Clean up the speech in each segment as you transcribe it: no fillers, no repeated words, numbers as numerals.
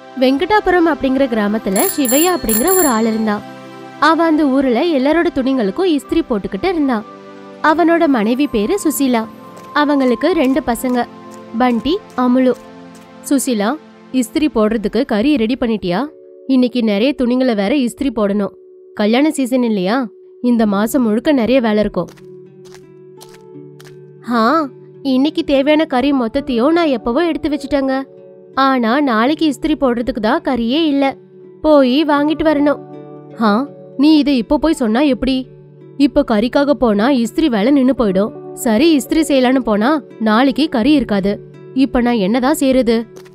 வெங்கடாபுரம் அப்படிங்கிற கிராமத்துல சிவையா அப்படிங்கிற ஒரு ஆள் இருந்தான். அவன் அந்த ஊர்ல எல்லாரோட துணிங்களுக்கும் இஸ்திரி போட்டுக்கிட்டு இருந்தான். அவனோட மனைவி பேரு சுசீலா. அவங்களுக்கு 2 பசங்க, பண்டி, அமுலு. சுசீலா, இஸ்திரி போடுறதுக்கு கறி ரெடி பண்ணிட்டியா? இன்னைக்கு நிறைய துணிங்களை வேற இஸ்திரி போடணும். கல்யாண சீசன் இல்லையா? இந்த மாசம் முழுக்க நிறைய வேலை இருக்கும். இன்னைக்கு தேவையான கறி மொத்தத்தையும் நான் எப்பவோ எடுத்து வச்சுட்டேங்க. ஆனா நாளைக்கு இஸ்திரி போடுறதுக்கு தான் கறியே இல்ல. போய் வாங்கிட்டு வரணும். நீ இதை இப்போ போய் சொன்னா எப்படி? இப்ப கறிக்காக போனா இஸ்திரி வேலை நின்னு போயிடும். சரி, இஸ்திரி செய்யலான்னு போனா நாளைக்கு கறி இருக்காது. இப்ப நான் என்னதான் செய்யறது?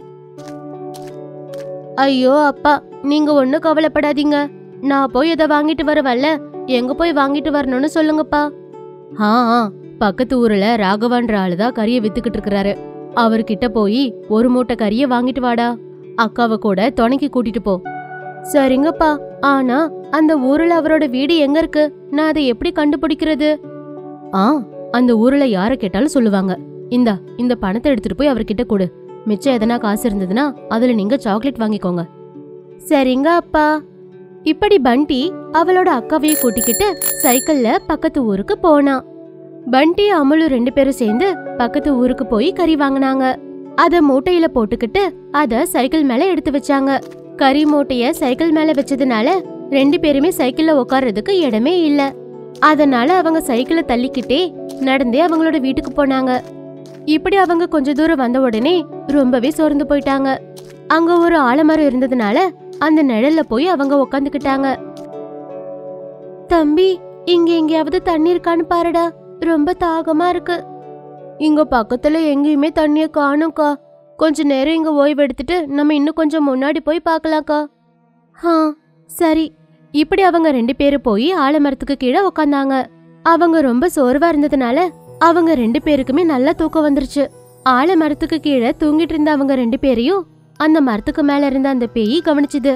ஐயோ அப்பா, நீங்க ஒன்னும் கவலைப்படாதீங்க. நான் போய் இதை வாங்கிட்டு வரவல்ல. எங்க போய் வாங்கிட்டு வரணும்னு சொல்லுங்கப்பா. பக்கத்து ஊர்ல ராகவான்ற ஆளுதான் கறியை வித்துக்கிட்டு இருக்கிறாரு. அவர்கிட்ட போய் 1 மூட்டை கறியை வாங்கிட்டு வாடா. அக்காவை கூட துணைக்கு கூட்டிட்டு போ. சரிங்கப்பா, ஆனா அந்த ஊர்ல அவரோட வீடு எங்க இருக்கு? நான் அதை எப்படி கண்டுபிடிக்கிறது? அந்த ஊர்ல யார கேட்டாலும் சொல்லுவாங்க. இந்த பணத்தை எடுத்துட்டு போய் அவர்கிட்ட கொடு. மிச்சம் எதனா காசு இருந்ததுன்னா அதுல நீங்க சாக்லேட் வாங்கிக்கோங்க. சரிங்க அப்பா. இப்படி பண்டி அவளோட அக்காவையும் கூட்டிக்கிட்டு சைக்கிள்ல பக்கத்து ஊருக்கு போனா. பண்டி, அமுலு 2 பேரும் சேர்ந்து பக்கத்து ஊருக்கு போய் கறி வாங்கினாங்க. அத மூட்டையில போட்டுக்கிட்டு அத சைக்கிள் மேல எடுத்து வச்சாங்க. கறி மூட்டைய சைக்கிள் மேல வச்சதுனால 2 பேருமே சைக்கிள்ல உட்கார்றதுக்கு இடமே இல்ல. அதனால அவங்க சைக்கிளை தள்ளிக்கிட்டே நடந்தே அவங்களோட வீட்டுக்கு போனாங்க. இப்படி அவங்க கொஞ்ச தூரம் வந்த உடனே ரொம்பவே சோர்ந்து போயிட்டாங்க. அங்க ஒரு ஆலமரம் இருந்ததுனால அந்த நிழல்ல போய் அவங்க உக்காந்துக்கிட்டாங்க. தம்பி, இங்க எங்கேயாவது தண்ணி இருக்கான்னு பாருடா, ரொம்ப தாகமா இருக்கு. இங்க பக்கத்துல எங்கேயுமே தண்ணிய காணும்க்கா. கொஞ்ச நேரம் இங்க ஓய்வு எடுத்துட்டு நம்ம இன்னும் கொஞ்சம் முன்னாடி போய் பார்க்கலாம்க்கா. சரி. இப்படி அவங்க 2 பேரும் போய் ஆலமரத்துக்கு கீழே உக்காந்தாங்க. அவங்க ரொம்ப சோர்வா இருந்ததுனால அவங்க 2 பேருக்குமே நல்லா தூக்கம் வந்துருச்சு. ஆலமரத்துக்கு கீழே தூங்கிட்டு இருந்த அவங்க 2 பேரையும் அந்த மரத்துக்கு மேல இருந்த அந்த பேய் கவனிச்சுது.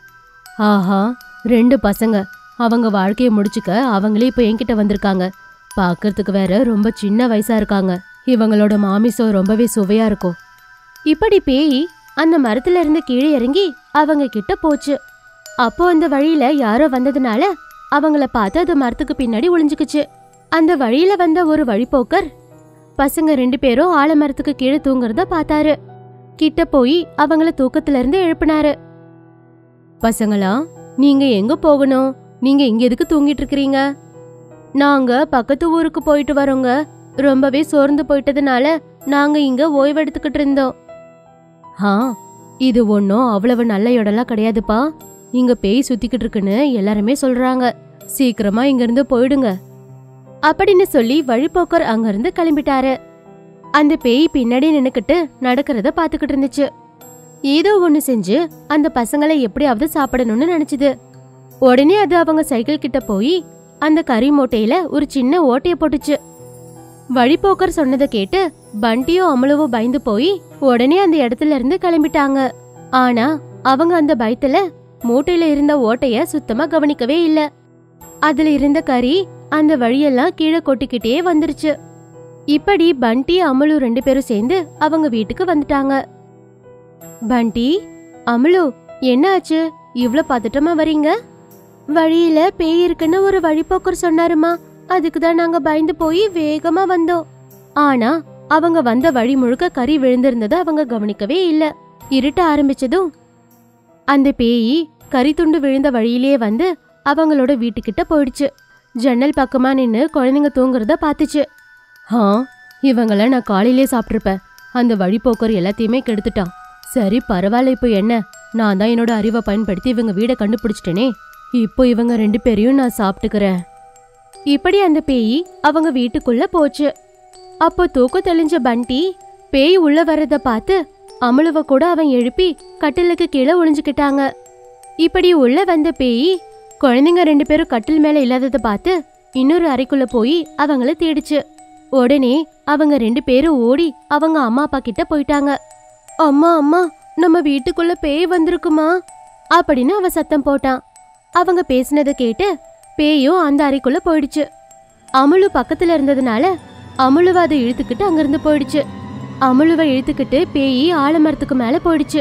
2 பசங்க அவங்க வாழ்க்கைய முடிச்சுக்க அவங்களே இப்ப என்கிட்ட வந்திருக்காங்க. பாக்குறதுக்கு வேற ரொம்ப சின்ன வயசா இருக்காங்க. இவங்களோட மாமிசம் ரொம்பவே சுவையா இருக்கும். இப்படி பேய் அந்த மரத்துல இருந்து கீழே இறங்கி அவங்க கிட்ட போச்சு. அப்போ அந்த வழியில யாரோ வந்ததுனால அவங்கள பார்த்து அது மரத்துக்கு பின்னாடி ஒளிஞ்சுக்குச்சு. அந்த வழியில வந்த ஒரு வழிபோக்கர் பசங்க 2 பேரும் ஆலமரத்துக்கு கீழே தூங்குறத பார்த்தாரு. கிட்ட போய் அவங்கள தூக்கத்துல இருந்து எழுப்பினாரு. பசங்களா, நீங்க எங்க போகணும்? நீங்க இங்க எதுக்கு தூங்கிட்டு இருக்கீங்க? நாங்க பக்கத்து ஊருக்கு போயிட்டு வரோங்க. ரொம்பவே சோர்ந்து போயிட்டதுனால நாங்க இங்க ஓய்வெடுத்துக்கிட்டு இருந்தோம். இது ஒன்னும் அவ்வளவு நல்ல இடம்லாம் கிடையாதுப்பா. இங்க பேய் சுத்திக்கிட்டு இருக்குன்னு எல்லாருமே சொல்றாங்க. சீக்கிரமா இங்க இருந்து போயிடுங்க அப்படின்னு சொல்லி வழிபோக்கர் அங்க இருந்து கிளம்பிட்டாரு. அந்த பேய் பின்னாடி நின்னுக்கிட்டு நடக்கிறத பாத்துக்கிட்டு இருந்துச்சு. ஏதோ ஒண்ணு செஞ்சு அந்த பசங்களை எப்படியாவது சாப்பிடணும்னு நினைச்சுது. உடனே அது அவங்க சைக்கிள் கிட்ட போய் அந்த கறி மூட்டையில ஒரு சின்ன ஓட்டைய போட்டுச்சு. வழிபோக்கர் சொன்னதை கேட்டு பண்டியும் அமுலுவும் பயந்து போய் உடனே அந்த இடத்துல இருந்து கிளம்பிட்டாங்க. ஆனா அவங்க அந்த பயத்துல மூட்டையில இருந்த ஓட்டைய சுத்தமா கவனிக்கவே இல்ல. அதுல இருந்த கறி அந்த வழியெல்லாம் கீழே கொட்டிக்கிட்டே வந்துருச்சு. இப்படி பண்டி, அமுலு 2 பேரும் சேர்ந்து அவங்க வீட்டுக்கு வந்துட்டாங்க. பண்டி, அமுலு, என்ன ஆச்சு? இவ்ளோ பதட்டமா வரீங்க? வழியில பேய் இருக்குன்னு ஒரு வழிபோக்கர் சொன்னாருமா. அதுக்குதான் நாங்க பயந்து போய் வேகமா வந்தோம். ஆனா அவங்க வந்த வழி முழுக்க கறி விழுந்திருந்ததை அவங்க கவனிக்கவே இல்ல. இருட்ட ஆரம்பிச்சதும் அந்த பேய் கறி துண்டு விழுந்த வழியிலேயே வந்து அவங்களோட வீட்டுக்கிட்ட போயிடுச்சு. ஜன்னல் பக்கமா நின்னு குழந்தைங்க தூங்குறத பாத்துச்சு. இவங்கள நான் காலையிலே சாப்பிட்டிருப்பேன். அந்த வழிபோக்கர் எல்லாத்தையுமே கெடுத்துட்டான். சரி, பரவாயில்ல. இப்போ என்ன, நான் தான் என்னோட அறிவை பயன்படுத்தி இவங்க வீடை கண்டுபிடிச்சிட்டேனே. இப்போ இவங்க 2 பேரையும் நான் சாப்பிட்டுக்கிறேன். இப்படி அந்த பேய் அவங்க வீட்டுக்குள்ள போச்சு. அப்போ தூக்கம் தெளிஞ்ச பண்டி பேய் உள்ள வர்றத பார்த்து அமுலுவ கூட அவன் எழுப்பி கட்டிலுக்கு கீழே ஒளிஞ்சுக்கிட்டாங்க. இப்படி உள்ள வந்த பேய் குழந்தைங்க 2 பேரும் கட்டில் மேல இல்லாததை பார்த்து இன்னொரு அறைக்குள்ள போய் அவங்கள தேடிச்சு. உடனே அவங்க 2 பேரும் ஓடி அவங்க அம்மா அப்பா கிட்ட போயிட்டாங்க. அம்மா, அம்மா, நம்ம வீட்டுக்குள்ள பேய் வந்திருக்குமா அப்படின்னு அவ சத்தம் போட்டான். அவங்க பேசினதை கேட்டு பேயும் அந்த அறைக்குள்ள போயிடுச்சு. அமுலு பக்கத்துல இருந்ததுனால அமுலுவ அதை இழுத்துக்கிட்டு அங்கிருந்து போயிடுச்சு. அமுலுவை இழுத்துக்கிட்டு பேய் ஆலமரத்துக்கு மேல போயிடுச்சு.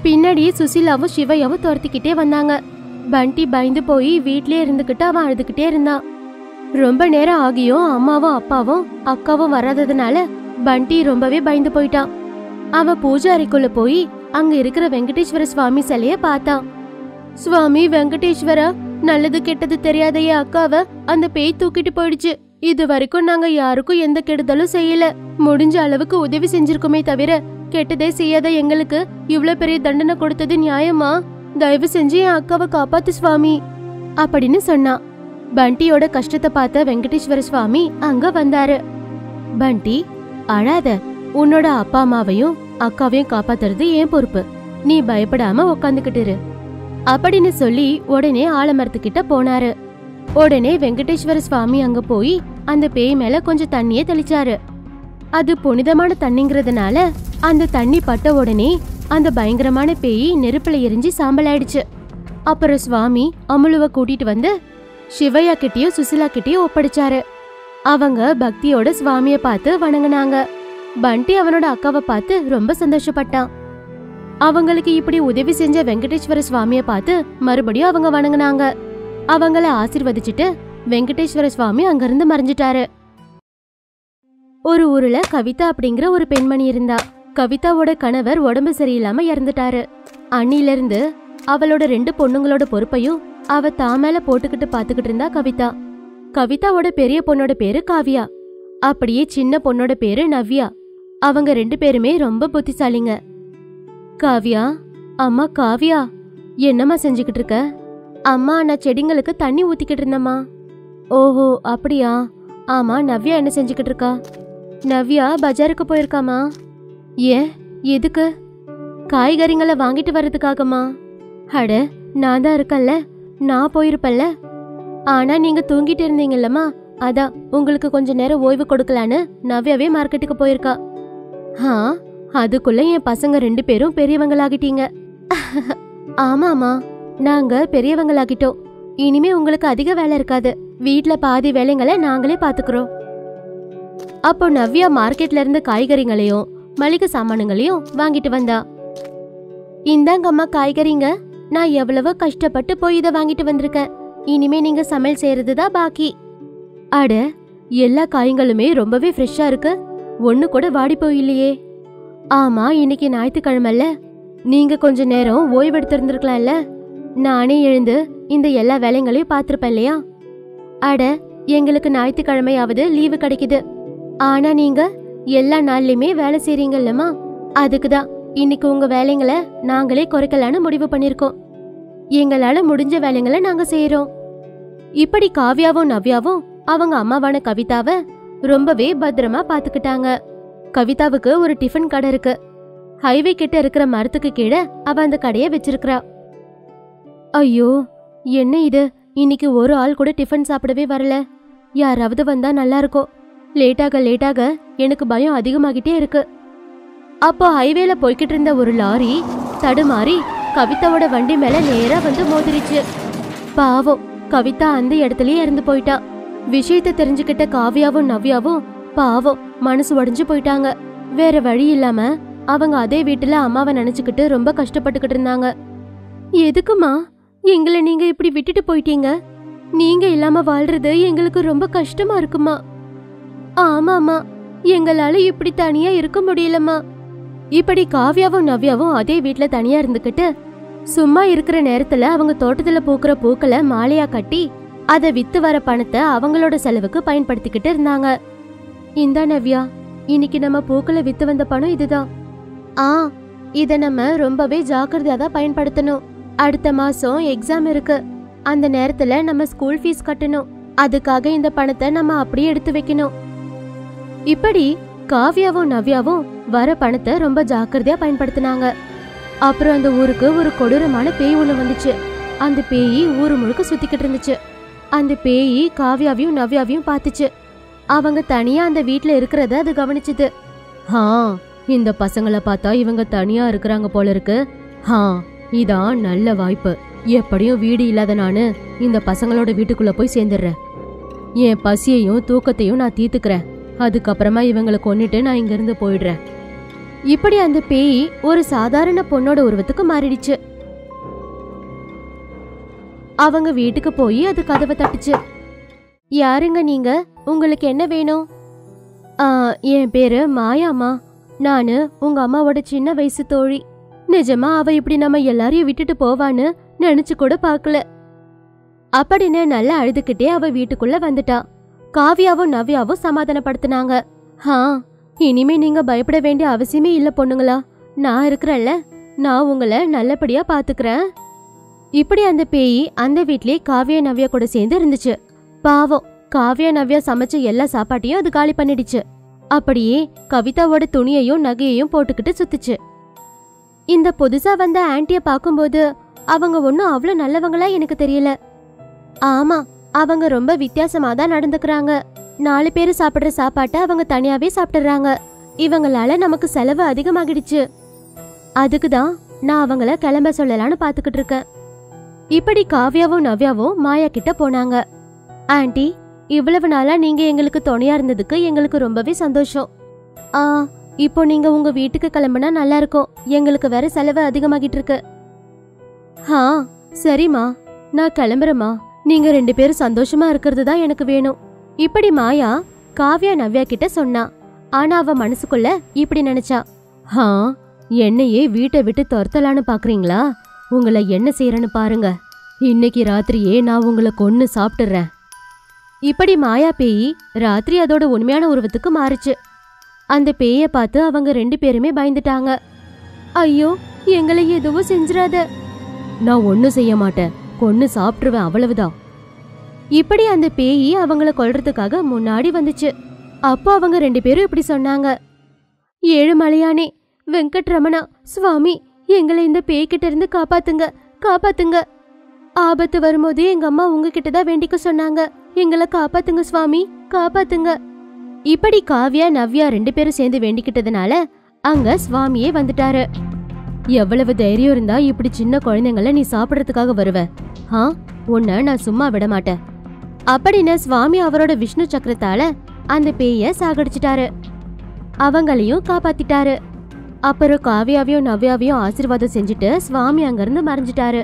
பின்னாடியே சுசிலாவும் சிவையாவும் துரத்திக்கிட்டே வந்தாங்க. பண்டி பயந்து போய் வீட்லயே இருந்துகிட்டு அவன் அழுதுகிட்டே இருந்தான். ரொம்ப நேரம் ஆகியும் அம்மாவும் அப்பாவும் அக்காவும் வராததுனால பண்டி ரொம்பவே பயந்து போயிட்டான். அவன் பூஜை அறைக்குள்ள போய் அங்க இருக்கிற வெங்கடேஸ்வர சுவாமி சிலைய பார்த்தான். சுவாமி வெங்கடேஸ்வரா, நல்லது கெட்டது தெரியாத என் அக்காவ அந்த பேய் தூக்கிட்டு போயிடுச்சு. இது வரைக்கும் நாங்க யாருக்கும் எந்த கெடுதலும் செய்யல. முடிஞ்ச அளவுக்கு உதவி செஞ்சிருக்குமே தவிர கெட்டதே செய்யாத எங்களுக்கு இவ்ளோ பெரிய தண்டனை கொடுத்தது நியாயமா? தயவு செஞ்சு என் அக்காவை காப்பாத்து சுவாமி அப்படின்னு சொன்னான். பண்டியோட கஷ்டத்தை பார்த்த வெங்கடேஸ்வர சுவாமி அங்க வந்தாரு. பண்டி, அழாத. உன்னோட அப்பா அம்மாவையும் அக்காவையும் காப்பாத்துறது ஏன் பொறுப்பு. நீ பயப்படாம உக்காந்துக்கிட்டு அப்படின்னு சொல்லி உடனே ஆலமரத்துக்கிட்ட போனாரு. உடனே வெங்கடேஸ்வர சுவாமி அங்க போய் அந்த பேய் மேல கொஞ்சம் தண்ணிய தெளிச்சாரு. அது புனிதமான தண்ணிங்கிறதுனால அந்த தண்ணி பட்ட உடனே அந்த பயங்கரமான பேய் நெருப்புல எரிஞ்சு சாம்பல் ஆயிடுச்சு. அப்புறம் சுவாமி அமுலுவ கூட்டிட்டு வந்து சிவையா கிட்டயும் சுசிலா கிட்டயும் ஒப்படைச்சாரு. அவங்க பக்தியோட சுவாமிய பார்த்து வணங்கினாங்க. பண்டி அவனோட அக்காவை பார்த்து ரொம்ப சந்தோஷப்பட்டான். அவங்களுக்கு இப்படி உதவி செஞ்ச வெங்கடேஸ்வர சுவாமிய பார்த்து மறுபடியும் அவங்க வணங்கினாங்க. அவங்கள ஆசீர்வதிச்சுட்டு வெங்கடேஸ்வர சுவாமி அங்கிருந்து மறைஞ்சிட்டாரு. ஒரு ஊர்ல கவிதா அப்படிங்கிற ஒரு பெண்மணி இருந்தா. கவிதாவோட கணவர் உடம்பு சரியில்லாம இறந்துட்டாரு. அன்னில இருந்து அவளோட 2 பொண்ணுங்களோட பொறுப்பையும் அவ தாமேல போட்டுக்கிட்டு பாத்துக்கிட்டு இருந்தா கவிதா. கவிதாவோட பெரிய பொண்ணோட பேரு காவியா, அப்படியே சின்ன பொண்ணோட பேரு நவ்யா. அவங்க 2 பேருமே ரொம்ப புத்திசாலிங்க. காவியா, அம்மா காவியா, என்னம்மா செஞ்சுக்கிட்டு இருக்க? அம்மா, நான் செடிங்களுக்கு தண்ணி ஊத்திக்கிட்டு இருந்தம்மா. ஓஹோ அப்படியா? ஆமா, நவ்யா என்ன செஞ்சுக்கிட்டு இருக்கா? நவ்யா பஜாருக்கு போயிருக்காமா. ஏன், எதுக்கு? காய்கறிங்களை வாங்கிட்டு வர்றதுக்காகமா. அட, நான் தான் இருக்கல்ல, நான் போயிருப்பல்ல. ஆனா நீங்க தூங்கிட்டு இருந்தீங்கல்லம்மா, அதான் உங்களுக்கு கொஞ்ச நேரம் ஓய்வு கொடுக்கலான்னு நவ்யாவே மார்க்கெட்டுக்கு போயிருக்கா. அதுக்குள்ள என் பசங்க 2 பேரும் பெரியவங்களாகிட்டீங்க. ஆமாமா, நாங்க பெரியவங்களாகிட்டோம். இனிமே உங்களுக்கு அதிக வேலை இருக்காது. வீட்ல பாதி வேலைங்களை நாங்களே பாத்துக்கிறோம். அப்போ நவ்யா மார்க்கெட்ல இருந்து காய்கறிகளையும் மளிகை சாமானுங்களையும் வாங்கிட்டு வந்தா. இந்தாங்கம்மா காய்கறிங்க, நான் எவ்வளவோ கஷ்டப்பட்டு போய் இதை வாங்கிட்டு வந்திருக்கேன். இனிமே நீங்க சமையல் செய்யறதுதான் பாக்கி. அட, எல்லா காய்களுமே ரொம்பவே ஃப்ரெஷ்ஷா இருக்கு. ஒண்ணு கூட வாடி போயில்லையே. ஆமா, இன்னைக்கு ஞாயிற்றுக்கிழமைல, நீங்க கொஞ்ச நேரம் ஓய்வெடுத்து இருந்திருக்கலாம்ல. நானே எழுந்து இந்த எல்லா வேலைங்களையும் பாத்திருப்பேன் இல்லையா? அட, எங்களுக்கு ஞாயிற்றுக்கிழமையாவது லீவு கிடைக்குது. ஆனா நீங்க எல்லா நாள்லயுமே வேலை செய்றீங்கல்லம்மா, அதுக்குதான் இன்னைக்கு உங்க வேலைங்களை நாங்களே குறைக்கலான்னு முடிவு பண்ணிருக்கோம். எங்களால முடிஞ்ச வேலைங்களை நாங்க செய்யறோம். இப்படி காவியாவும் நவ்யாவும் அவங்க அம்மாவான கவிதாவை ரொம்பவே பத்திரமா பாத்துக்கிட்டாங்க. கவிதாவுக்கு ஒரு டிஃபன் கடை இருக்கு. ஹைவே கிட்ட இருக்கிற மரத்துக்கு கீழே அவ அந்த கடையை வச்சிருக்கா. ஐயோ, என்ன இது, இன்னைக்கு ஒரு ஆள் கூட டிஃபன் சாப்பிடவே வரல. யாராவது வந்தா நல்லா இருக்கும். லேட்டாக எனக்கு பயம் அதிகமாகிட்டே இருக்கு. அப்போ ஹைவேல போய்கிட்டு இருந்த ஒரு லாரி தடுமாறி கவிதாவோட வண்டி மேல நேரா வந்து மோதிரிச்சு. பாவம், கவிதா அந்த இடத்துலயே இறந்து போயிட்டா. விஷயத்தை தெரிஞ்சுக்கிட்ட காவியாவும் நவ்யாவும் பாவம் மனசு உடைஞ்சு போயிட்டாங்க. வேற வழி இல்லாம அவங்க அதே வீட்டுல அம்மாவை நினைச்சுக்கிட்டு ரொம்ப கஷ்டப்பட்டுக்கிட்டு இருந்தாங்க. எதுக்குமா எங்களை நீங்க இப்படி விட்டுட்டு போயிட்டீங்க? நீங்க இல்லாம வாழ்றது எங்களுக்கு ரொம்ப கஷ்டமா இருக்குமா. ஆமாமா, எங்களால இப்படி தனியா இருக்க முடியலமா. இப்படி காவியாவும் நவ்யாவும் அதே வீட்டுல தனியா இருந்துகிட்டு சும்மா இருக்கிற நேரத்துல அவங்க தோட்டத்துல பூக்கிற பூக்களை மாலையா கட்டி அதை வித்து வர பணத்தை அவங்களோட செலவுக்கு பயன்படுத்திக்கிட்டு இருந்தாங்க. இந்தா நவ்யா, இன்னைக்கு நம்ம பூக்களை வித்து வந்த பணம் இதுதான். இத நம்ம ரொம்பவே ஜாக்கிரதையா தான் பயன்படுத்தணும். அடுத்த மாசம் எக்ஸாம் இருக்கு. அந்த நேரத்துல நம்ம ஸ்கூல் ஃபீஸ் கட்டணும். அதுக்காக இந்த பணத்தை நம்ம அப்படியே எடுத்து வைக்கணும். இப்படி காவியாவும் நவ்யாவும் வர பணத்தை ரொம்ப ஜாக்கிரதையா பயன்படுத்தினாங்க. அப்புறம் அந்த ஊருக்கு ஒரு கொடூரமான பேய் ஒண்ணு வந்துச்சு. அந்த பேய் ஊரு முழுக்க சுத்திக்கிட்டு இருந்துச்சு. அந்த பேய் காவியாவையும் நவ்யாவையும் பார்த்துச்சு. அவங்க தனியா அந்த வீட்டுல இருக்கிறத அது கவனிச்சுது. இந்த பசங்களை பார்த்தா இவங்க தனியா இருக்கிறாங்க போல இருக்கு. இதான் நல்ல வாய்ப்பு. எப்படியும் வீடு இல்லாத நானு இந்த பசங்களோட வீட்டுக்குள்ள போய் சேர்ந்துடுறேன். என் பசியையும் தூக்கத்தையும் நான் தீர்த்துக்கிறேன். அதுக்கப்புறமா இவங்களை கொன்னுட்டு நான் இங்க இருந்து போயிடுறேன். இப்படி அந்த பேய் ஒரு சாதாரண பொண்ணோட உருவத்துக்கு மாறிடுச்சு. அவங்க வீட்டுக்கு போய் அது கதவை தட்டுச்சு. யாருங்க நீங்க? உங்களுக்கு என்ன வேணும்? என் பேரு மாயாமா. நானு உங்க அம்மாவோட சின்ன வயசு தோழி. நிஜமா அவ இப்படி நம்ம எல்லாரையும் விட்டுட்டு போவான்னு நினைச்சு கூட பாக்கல அப்படின்னு நல்லா அழுதுகிட்டே அவ வீட்டுக்குள்ள வந்துட்டா. காவியாவும் நவ்யாவும் சமாதானப்படுத்தினாங்க. இனிமே நீங்க பயப்பட வேண்டிய அவசியமே இல்ல பொண்ணுங்களா, நான் இருக்கிறேன்ல, நான் உங்களை நல்லபடியா பாத்துக்கிறேன். இப்படி அந்த பேய் அந்த வீட்லயே காவியா நவ்யா கூட சேர்ந்து இருந்துச்சு. பாவம், காவியா நவ்யா சமைச்ச எல்லா சாப்பாட்டையும் அது காலி பண்ணிடுச்சு. அப்படியே கவிதாவோட துணியையும் நகையையும் போட்டுக்கிட்டு சுத்துச்சு. இந்த புதுசா வந்த ஆன்ட்டிய பாக்கும்போது அவங்க ஒன்னும் அவ்வளவு நல்லவங்களா எனக்கு தெரியல. ஆமா, அவங்க ரொம்ப வித்தியாசமா தான் நடந்துக்கிறாங்க. 4 பேரு சாப்பிடுற சாப்பாட்டை அவங்க தனியாவே சாப்பிடுறாங்க. இவங்களால நமக்கு செலவு அதிகமாகிடுச்சு. அதுக்குதான் நான் அவங்கள கிளம்ப சொல்லலான்னு பாத்துக்கிட்டு இருக்கேன். இப்படி காவியாவும் நவ்யாவும் மாயா கிட்ட போனாங்க. ஆன்ட்டி, இவ்வளவு நாளா நீங்க எங்களுக்கு துணையா இருந்ததுக்கு எங்களுக்கு ரொம்பவே சந்தோஷம். இப்போ நீங்க உங்க வீட்டுக்கு கிளம்புனா நல்லா இருக்கும். எங்களுக்கு வேற செலவு அதிகமாகிட்டு இருக்கு. சரிம்மா, நான் கிளம்புறேம்மா. நீங்க 2 பேரும் சந்தோஷமா இருக்கிறது தான் எனக்கு வேணும். இப்படி மாயா காவியா நவ்யா கிட்ட சொன்னா. ஆனா அவ மனசுக்குள்ள இப்படி நினைச்சா, என்னையே வீட்டை விட்டு துரத்தலான்னு பாக்குறீங்களா? உங்களை என்ன செய்யறேன்னு பாருங்க. இன்னைக்கு ராத்திரியே நான் உங்களை கொன்னு சாப்பிட்டுறேன். இப்படி மாயா பேய் ராத்திரி அதோட உண்மையான உருவத்துக்கு மாறுச்சு. அந்த பேய பார்த்து அவங்க 2 பேருமே பயந்துட்டாங்க. ஐயோ, எங்களை எதுவும் செஞ்சிராத. நான் ஒன்னும் செய்ய மாட்டேன், கொன்னு சாப்பிட்டுருவேன், அவ்வளவுதான். இப்படி அந்த பேய் அவங்கள கொல்றதுக்காக முன்னாடி வந்துச்சு. அப்போ அவங்க 2 பேரும் இப்படி சொன்னாங்க. ஏழுமலையானே, வெங்கட்ரமணா, சுவாமி, எங்களை இந்த பேய்கிட்ட இருந்து காப்பாத்துங்க, காப்பாத்துங்க. ஆபத்து வரும்போது எங்க அம்மா உங்ககிட்ட தான் வேண்டிக்க சொன்னாங்க. எங்களை காப்பாத்துங்க சுவாமி, காப்பாத்துங்க. இப்படி காவியா நவ்யா 2 பேரும் சேர்ந்து வேண்டிக்கிட்டதுனால அங்க சுவாமியே வந்துட்டாரு. எவ்வளவு தைரியம் இருந்தா இப்படி சின்ன குழந்தைங்கள நீ சாப்பிடறதுக்காக வருவ? உன்னை நான் சும்மா விட மாட்டேன் அப்படின்னு சுவாமி அவரோட விஷ்ணு சக்கரத்தால அந்த பேய சாகடிச்சிட்டாரு. அவங்களையும் காப்பாத்திட்டாரு. அப்புறம் காவியாவையும் நவ்யாவையும் ஆசீர்வாதம் செஞ்சுட்டு சுவாமி அங்கிருந்து மறைஞ்சிட்டாரு.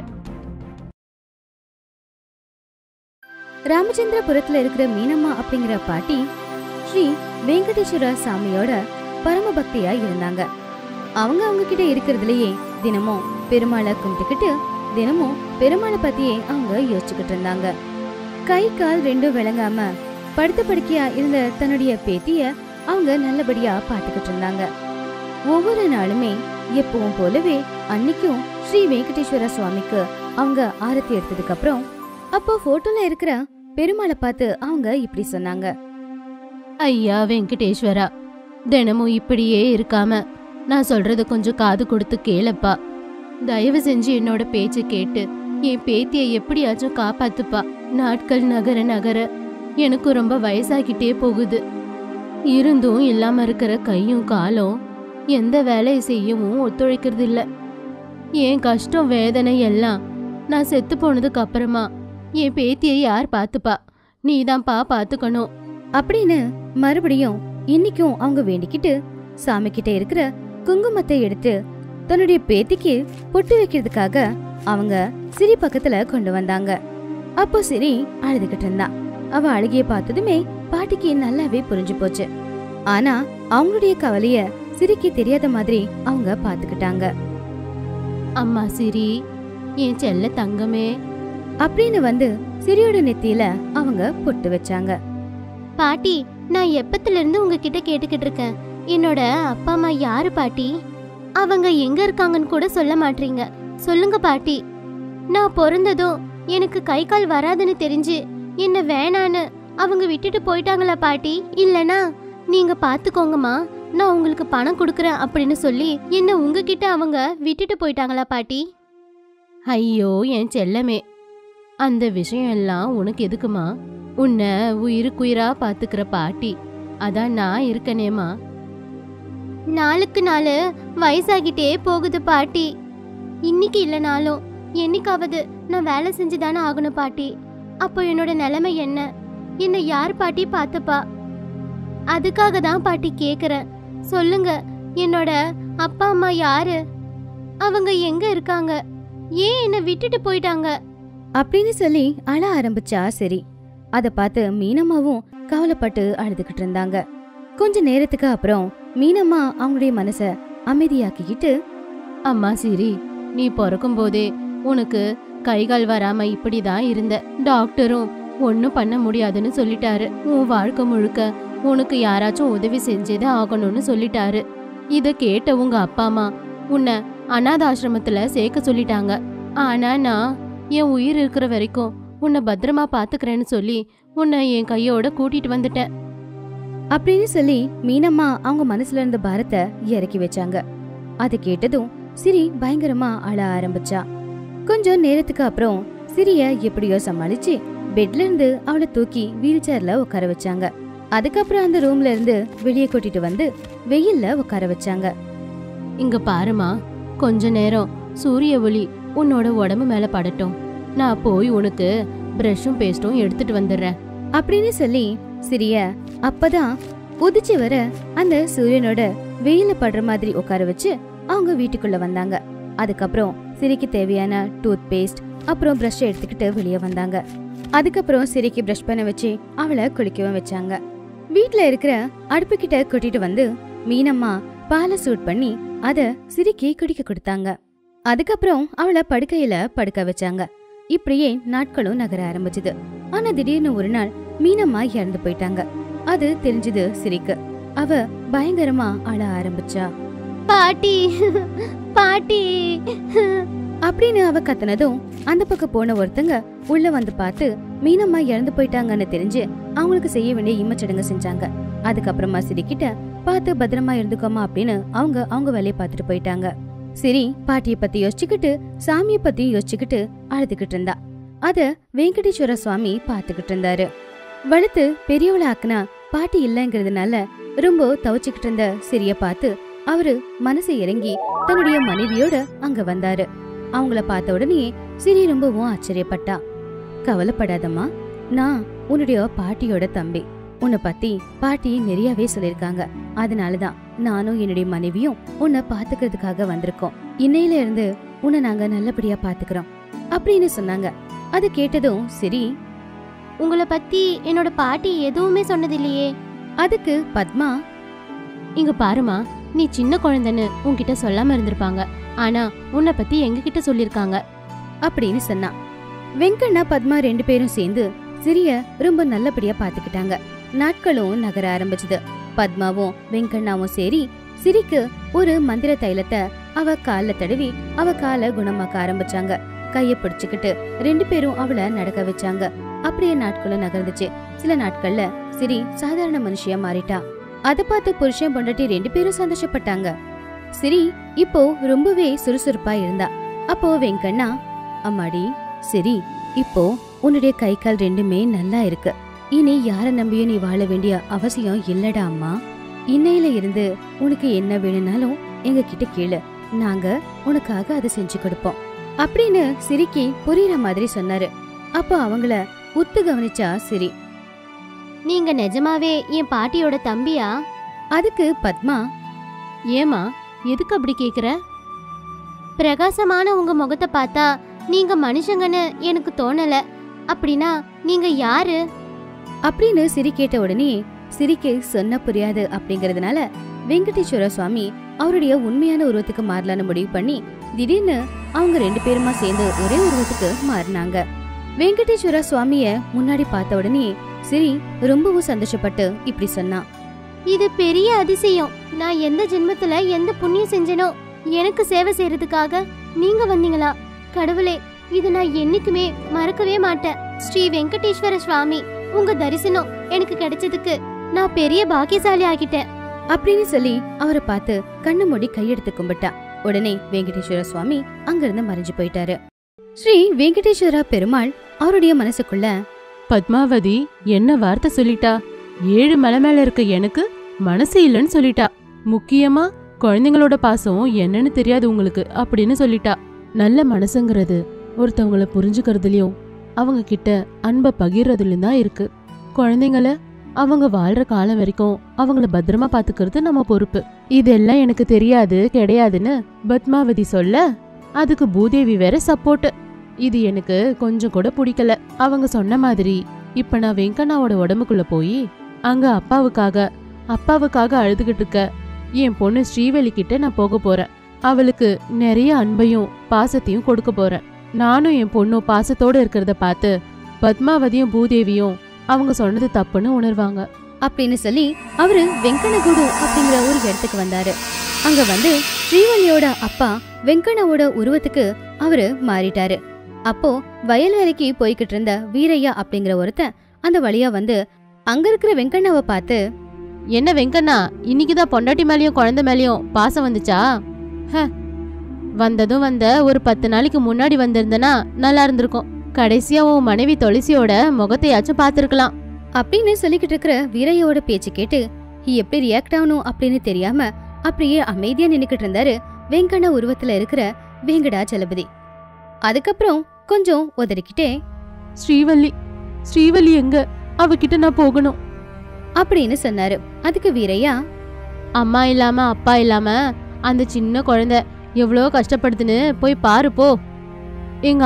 ராமச்சந்திரபுரத்துல இருக்கிற மீனம்மா அப்படிங்கிற பாட்டி ஸ்ரீ வெங்கடேஸ்வர சாமியோட பரம பக்தியா இருந்தாங்க. அவங்க கிட்ட இருக்கிறதுலயே தினமும் பெருமாளை கும்பிட்டுக்கிட்டு தினமும் பெருமாளை பத்தியே அவங்க யோசிச்சுக்கிட்டு இருந்தாங்க. கை கால் 2 விளங்காம படுத்த படுக்கையா இருந்த தன்னுடைய பேத்திய அவங்க நல்லபடியா பாத்துக்கிட்டு இருந்தாங்க. ஒவ்வொரு நாளுமே எப்பவும் போலவே அன்னைக்கும் ஸ்ரீ வெங்கடேஸ்வர சுவாமிக்கு அவங்க ஆரத்தி எடுத்ததுக்கு அப்புறம் அப்போ போட்டோல இருக்கிற பெருமாளை பார்த்து அவங்க இப்படி சொன்னாங்க. ஐயா வெங்கடேஸ்வரா, தினமும் இப்படியே இருக்காம நான் சொல்றத கொஞ்சம் காது கொடுத்து கேளப்பா. தயவு செஞ்சு என்னோட பேச்சு கேட்டு என் பேத்தியை எப்படியாச்சும் காப்பாத்துப்பா. நாட்கள் நகர நகர எனக்கு ரொம்ப வயசாகிட்டே போகுது. இருந்தும் இல்லாம இருக்கிற கையும் காலும் எந்த வேலையை செய்யவும் ஒத்துழைக்கிறது இல்ல. என் கஷ்டம் வேதனை எல்லாம் நான் செத்து போனதுக்கு அப்புறமா என் பேத்தியை யார் பாத்துப்பா? நீதான்ப்பா பாத்துக்கணும் அப்படின்னு மறுபடியும் இன்னைக்கும் அவங்க வேண்டிக்கிட்டு சாமி கிட்ட இருக்கிற குங்குமத்தை எடுத்து தன்னுடைய பேத்திக்கு பொட்டு வைக்கிறதுக்காக அவங்க சிரி பக்கத்துல கொண்டு வந்தாங்க. அப்போ சிரி அழுதுகிட்டு இருந்தா. அவ அழுகிய பார்த்ததுமே பாட்டிக்கு நல்லாவே புரிஞ்சு போச்சு. ஆனா அவங்களுடைய கவலைய சிரிக்கு தெரியாத மாதிரி அவங்க பாத்துக்கிட்டாங்க. அம்மா சிரி, என் செல்ல தங்கமே அப்படின்னு வந்து சிரியோட நெத்தியில அவங்க பொட்டு வச்சாங்க. பாட்டி, நான் எப்பத்துல இருந்து உங்ககிட்ட கேட்டுக்கிட்டு இருக்கேன், என்னோட அப்பா அம்மா யாரு பாட்டி? அவங்க எங்க இருக்காங்கன்னு கூட சொல்ல மாட்டீங்க. சொல்லுங்க பாட்டி. நான் பிறந்ததும் எனக்கு கை கால் வராதுன்னு தெரிஞ்சு என்ன வேணான்னு அவங்க விட்டுட்டு போயிட்டாங்களா பாட்டி? இல்லனா நீங்க பாத்துக்கோங்கம்மா, நான் உங்களுக்கு பணம் கொடுக்கறேன் அப்படின்னு சொல்லி என்ன உங்ககிட்ட அவங்க விட்டுட்டு போயிட்டாங்களா பாட்டி? ஐயோ என் செல்லமே, அந்த விஷயம் எல்லாம் உனக்கு எதுக்குமா? உன்னை உயிருக்குயிரா பாத்துக்கிற பாட்டி அதான் நான் இருக்கனேமா. நாளுக்கு நாள் வயசாகிட்டே போகுது பாட்டி. இன்னைக்கு இல்லைனாலும் என்னைக்காவது நான் வேலை செஞ்சுதானே ஆகணும் பாட்டி. அப்போ என்னோட நிலைமை என்ன? என்னை யார் பாட்டி பார்த்துப்பா? அதுக்காக தான் பாட்டி கேக்குறேன். சொல்லுங்க, என்னோட அப்பா அம்மா யாரு? அவங்க எங்க இருக்காங்க? ஏன் என்ன விட்டுட்டு போயிட்டாங்க? அப்படின்னு சொல்லி அழ ஆரம்பிச்சா சரி. அத பார்த்து மீனம்மாவும் கவலைப்பட்டு அழுதுகிட்டு இருந்தாங்க. கொஞ்ச நேரத்துக்கு அப்புறம் மீனம்மா அவங்களுடைய மனச அமைதியாக்கிக்கிட்டு, அம்மா சிரி, நீ பிறக்கும் போதே உனக்கு கைகால் வராம இப்படிதான் இருந்த. டாக்டரும் ஒன்னும் பண்ண முடியாதுன்னு சொல்லிட்டாரு. உன் வாழ்க்கை முழுக்க உனக்கு யாராச்சும் உதவி செஞ்சதே ஆகணும்னு சொல்லிட்டாரு. இத கேட்ட உங்க அப்பா அம்மா உன்னை அநாத ஆசிரமத்துல சேர்க்க சொல்லிட்டாங்க. ஆனா நான் என் உயிர் இருக்கிற வரைக்கும் உன்னை பத்திரமா பாத்துக்கிறேன்னு சொல்லி உன்னை என் கையோட கூட்டிட்டு வந்துட்டேன் அப்படின்னு சொல்லி மீனம்மா அவங்க மனசுல இருந்த பாரத்தை இறக்கி வச்சாங்க. அதை கேட்டதும் சிரி பயங்கரமா அழ ஆரம்பிச்சா. கொஞ்சம் நேரத்துக்கு அப்புறம் சிரிய எப்படியோ சமாளிச்சு பெட்ல இருந்து அவளை தூக்கி வீல் சேர்ல உட்கார வச்சாங்க. அதுக்கப்புறம் அந்த ரூம்ல இருந்து வெளியே கூட்டிட்டு வந்து வெயில்ல உட்கார வச்சாங்க. இங்க பாருமா, கொஞ்ச நேரம் சூரிய ஒளி உன்னோட உடம்பு மேல படட்டும். நான் போய் உனக்கு பிரஷும் பேஸ்டும் எடுத்துட்டு வந்துடுறேன் அப்படின்னு சொல்லி சிரிய அப்பதான் உதிச்சு வர அந்த சூரியனோட வெயில படுற மாதிரி உட்கார வச்சு அவங்க வீட்டுக்குள்ள வந்தாங்க. அதுக்கப்புறம் சிரிக்கு தேவையான டூத் பேஸ்ட் அப்புறம் பிரஷ் எடுத்துக்கிட்டு வெளியே வந்தாங்க. அதுக்கப்புறம் சிரிக்கு பிரஷ் பண்ண வச்சு அவளை குளிக்கவும் வச்சாங்க. வீட்டுல இருக்கிற அடுப்பு கிட்ட கூட்டிட்டு வந்து மீனம்மா பாலை சூட் பண்ணி அத சிரிக்கு குடிக்க கொடுத்தாங்க. அதுக்கப்புறம் அவளை படுக்கையில படுக்க வச்சாங்க. இப்படியே நாட்களும் நகர ஆரம்பிச்சது. ஆனா திடீர்னு ஒரு நாள் மீனம்மா இறந்து போயிட்டாங்க. அது தெரிஞ்சது சிரிக்கு. அவ பயங்கரமா அழ ஆரம்பிச்சா. பாட்டி பாட்டி அப்படின்னு அவ கத்துனதும் அந்த பக்கம் போன ஒருத்தங்க உள்ள வந்து பார்த்து மீனம்மா இறந்து போயிட்டாங்கன்னு தெரிஞ்சு அவங்களுக்கு செய்ய வேண்டிய இம்மச்சடங்கு செஞ்சாங்க. அதுக்கப்புறமா சிரிக்கிட்ட பார்த்து பத்திரமா இருந்துக்கோமா அப்படின்னு அவங்க வேலையை பார்த்துட்டு போயிட்டாங்க. சிரி பாட்டிய பத்தி யோசிச்சுக்கிட்டு சாமிய பத்தி யோசிச்சுக்கிட்டு அழுதுகிட்டு இருந்தா. அத வெங்கடேஸ்வர சுவாமி பாத்துக்கிட்டு இருந்தாரு. வளர்த்து பெரியவள ஆக்குனா பாட்டி இல்லங்கிறதுனால ரொம்ப தவச்சுக்கிட்டு இருந்த சிரிய பார்த்து அவரு மனசு இறங்கி தன்னுடைய மனைவியோட அங்க வந்தாரு. அவங்கள பார்த்த உடனே சிரி ரொம்பவும் ஆச்சரியப்பட்டா. கவலைப்படாதம்மா, நான் உன்னுடைய பாட்டியோட தம்பி. உன்னை பத்தி பாட்டி நிறையவே சொல்லிருக்காங்க. அதனாலதான் நானும் என்னுடைய மனைவியும் உன்னை பாத்துக்கிறதுக்காக வந்திருக்கோம். இன்னையில இருந்து உன்னை நாங்க நல்லபடியா பாத்துக்கிறோம் அப்படின்னு சொன்னாங்க. அது கேட்டதும் சரி, உங்களை பத்தி என்னோட பாட்டி எதுவுமே சொன்னதில்லையே. அதுக்கு பத்மா, இங்க பாருமா, நீ சின்ன குழந்தைன்னு உன்கிட்ட சொல்லாம இருந்திருப்பாங்க. ஆனா உன்னை பத்தி எங்க கிட்ட சொல்லிருக்காங்க அப்படின்னு சொன்னா. வெங்கண்ணா பத்மா 2 பேரும் சேர்ந்து சிரிய ரொம்ப நல்லபடியா பாத்துக்கிட்டாங்க. நாட்களும் நகர ஆரம்பிச்சது. பத்மாவும் வெங்கண்ணாவும் சரி சிரிக்கு ஒரு மந்திர தைலத்தை அவ கால்ல தடவி அவ காலை குணமாக்க ஆரம்பிச்சாங்க. கைய பிடிச்சுக்கிட்டு 2 பேரும் அவளை நடக்க வச்சாங்க. அப்படியே நாட்களும் நகர்ந்துச்சு. சில நாட்கள்ல சிரி சாதாரண மனுஷியா மாறிட்டா. அத பார்த்து புருஷன் பொண்டாட்டி 2 பேரும் சந்தோஷப்பட்டாங்க. சிரி இப்போ ரொம்பவே சுறுசுறுப்பா இருந்தா. அப்போ வெங்கண்ணா, அம்மாடி சிரி, இப்போ உன்னுடைய கை கால் 2மே நல்லா இருக்கு. இனி யார நம்பியும் நீ வாழ வேண்டிய அவசியம் இல்லடா அம்மா. இன்னையில இருந்து உனக்கு என்ன வேணும்னாலும் எங்க கிட்ட கேளு, நாங்க உனக்காக அதை செஞ்சு கொடுப்போம் அப்படின்னு சிரிக்கு புரியுற மாதிரி சொன்னாரு. அப்போ அவங்கள உத்து கவனிச்சா சிரி. நீங்க நிஜமாவே என் பாட்டியோட தம்பியா? அதுக்கு பத்மா, ஏமா எதுக்கு அப்படி கேக்குற? பிரகாசமான உங்க முகத்தை பார்த்தா நீங்க மனுஷங்கன்னு எனக்கு தோணல. அப்படின்னா நீங்க யாரு அப்படின்னு சிரி கேட்ட உடனே சிரிக்கு சொன்ன புரியாது அப்படிங்கறதுனால வெங்கடேஸ்வர சுவாமி அவருடைய உண்மையான உருவத்துக்கு மாறலான்னு முடிவு பண்ணி திடீர்னு அவங்க 2 பேருமா சேர்ந்து ஒரே உருவத்துக்கு மாறினாங்க. வெங்கடேஸ்வர சுவாமிய முன்னாடி பார்த்த உடனே சிரி ரொம்பவும் சந்தோஷப்பட்டு இப்படி சொன்னா. இது பெரிய அதிசயம். நான் எந்த ஜென்மத்துல எந்த புண்ணியம் செஞ்சனோ எனக்கு சேவை செய்யறதுக்காக நீங்க வந்தீங்களா? கடவுளே, இது நான் என்னைக்குமே மறக்கவே மாட்டேன். ஸ்ரீ வெங்கடேஸ்வர சுவாமி, உங்க தரிசனம் எனக்கு கிடைச்சதுக்கு நான் பெரிய பாக்கியசாலி ஆகிட்டேன் அப்படின்னு சொல்லி அவரை பார்த்து கண்ணு மூடி கையெடுத்து கும்பிட்டா. உடனே வெங்கடேஸ்வர சுவாமி அங்கிருந்து மறைஞ்சு போயிட்டாரு. ஸ்ரீ வெங்கடேஸ்வர பெருமாள் அவருடைய மனசுக்குள்ள, பத்மாவதி என்ன வார்த்தை சொல்லிட்டா? 7 மலை மேல இருக்க எனக்கு மனசு இல்லைன்னு சொல்லிட்டா. முக்கியமா குழந்தைங்களோட பாசம் என்னன்னு தெரியாது உங்களுக்கு அப்படின்னு சொல்லிட்டா. நல்ல மனசுங்கிறது ஒருத்தவங்கள புரிஞ்சுக்கிறதுலயும் அவங்க கிட்ட அன்பை பகிர்றதுலயும் தான் இருக்கு. குழந்தைங்கள அவங்க வாழ்ற காலம் வரைக்கும் அவங்கள பத்திரமா பாத்துக்கிறது நம்ம பொறுப்பு. இதெல்லாம் எனக்கு தெரியாது கிடையாதுன்னு பத்மாவதி சொல்ல, அதுக்கு பூதேவி வேற சப்போர்ட். இது எனக்கு கொஞ்சம் கூட பிடிக்கல. அவங்க சொன்ன மாதிரி இப்ப நான் வெங்கண்ணாவோட உடம்புக்குள்ள போய் அங்க அப்பாவுக்காக அழுதுகிட்டு இருக்க என் பொண்ணு ஸ்ரீவலி கிட்ட நான் போக போறேன். அவளுக்கு நிறைய அன்பையும் பாசத்தையும் கொடுக்க போறேன். நானும் என் பொண்ணும் பாசத்தோட இருக்கிறத பார்த்து பத்மாவதியும் பூதேவியும் அவங்க சொன்னது தப்புன்னு உணர்வாங்க அப்படின்னு சொல்லி அவரு வெங்கனகுடு அப்படிங்கிற ஒரு இடத்துக்கு வந்தாரு. அங்க வந்து ஸ்ரீவல்லியோட அப்பா வெங்கண்ணாவோட உருவத்துக்கு அவரு மாறிட்டாரு. அப்போ வயல் வேலைக்கு போய்கிட்டு இருந்த வீரையா அப்படிங்கிற ஒருத்தன் அந்த வழியா வந்து அங்க இருக்கிற வெங்கண்ணாவை பார்த்து, என்ன வெங்கண்ணா, இன்னைக்குதான் பொண்டாட்டி மேலயும் குழந்தை மேலயும் பாசம் வந்துச்சா? வந்ததும் வந்த ஒரு 10 நாளைக்கு முன்னாடி வந்திருந்தனா நல்லா இருந்திருக்கும். கடைசியா உன் மனைவி துளசியோட முகத்தையாச்சும் பாத்துருக்கலாம் அப்படின்னு சொல்லிக்கிட்டு இருக்கிற வீரையோட பேச்சு கேட்டு எப்படி ரியாக்ட் ஆகணும் அப்படின்னு தெரியாம அப்படியே அமைதியா நின்னுக்கிட்டு இருந்தாரு வெங்கண்ணா உருவத்துல இருக்கிற வெங்கடாச்சலபதி. அதுக்கப்புறம் கொஞ்சம் உதறிக்கிட்டே, ஸ்ரீவல்லி எங்க? அவகிட்ட நான் போகணும் அப்படின்னு சொன்னாரு. அதுக்கு வீரையா, அம்மா இல்லாம அப்பா இல்லாம அந்த சின்ன குழந்தை எவ்வளோ கஷ்டப்படுதுன்னு போய் பாரு போ. எங்க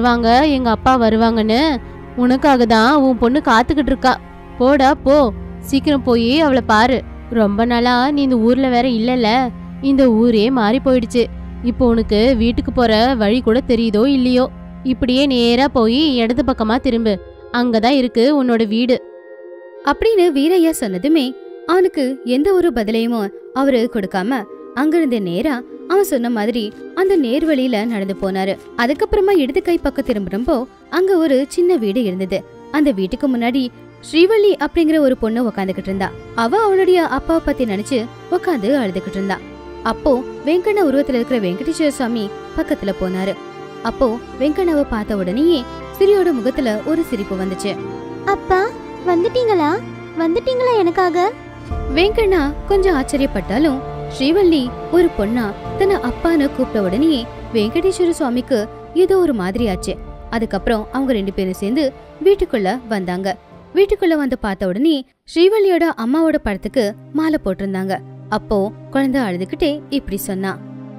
அப்பா வருவாங்கன்னு உனக்காக தான் உன் பொண்ணு காத்துக்கிட்டு இருக்கா. போடா போ, சீக்கிரம் போய் அவளை பாரு. ரொம்ப நாளா நீ இந்த ஊர்ல வேற இல்லல, இந்த ஊரே மாறி போயிடுச்சு. இப்போ உனக்கு வீட்டுக்கு போற வழி கூட தெரியுதோ இல்லையோ, இப்படியே நேரா போய் இடது பக்கமா திரும்பு, அங்கதான் இருக்கு உன்னோட வீடு அப்படின்னு வீரையா சொன்னதுமே அவனுக்கு எந்த ஒரு பதிலையும் அவரு கொடுக்காம அங்கிருந்து நேரா அவன் சொன்ன மாதிரி அந்த நேர்வழியில நடந்து போனாரு. அதுக்கப்புறமா இடது கை பக்கம் திரும்புறப்போ அங்க ஒரு சின்ன வீடு இருந்தது. அந்த வீட்டுக்கு முன்னாடி ஸ்ரீவல்லி அப்படிங்கிற ஒரு பொண்ணு உக்காந்துகிட்டு இருந்தா. அவ அவளுடைய அப்பாவை பத்தி நினைச்சு உக்காந்து அழுதுகிட்டு இருந்தா. அப்போ வெங்கண்ணா உருவத்துல இருக்கிற வெங்கடேஸ்வர சுவாமி பக்கத்துல போனாரு. அப்போ வெங்கண்ணாவை பார்த்த உடனேயே சிரியோட முகத்துல ஒரு சிரிப்பு வந்துச்சு. அப்பா வந்துட்டீங்களா எனக்காக? வெங்கண்ணா கொஞ்சம் ஆச்சரியப்பட்டாலும் ஸ்ரீவல்லி ஒரு பொண்ணா தன்னை அப்பான்னு கூப்பிட்ட உடனே வெங்கடேஸ்வர சுவாமிக்கு ஏதோ ஒரு மாதிரி ஆச்சு. அதுக்கப்புறம் அவங்க 2 பேரும் சேர்ந்து வீட்டுக்குள்ள வந்தாங்க. வீட்டுக்குள்ள வந்து பார்த்த உடனே ஸ்ரீவல்லியோட அம்மாவோட படத்துக்கு மாலை போட்டிருந்தாங்க. அப்போ குழந்தை அழுதுகிட்டே இப்படி சொன்னா,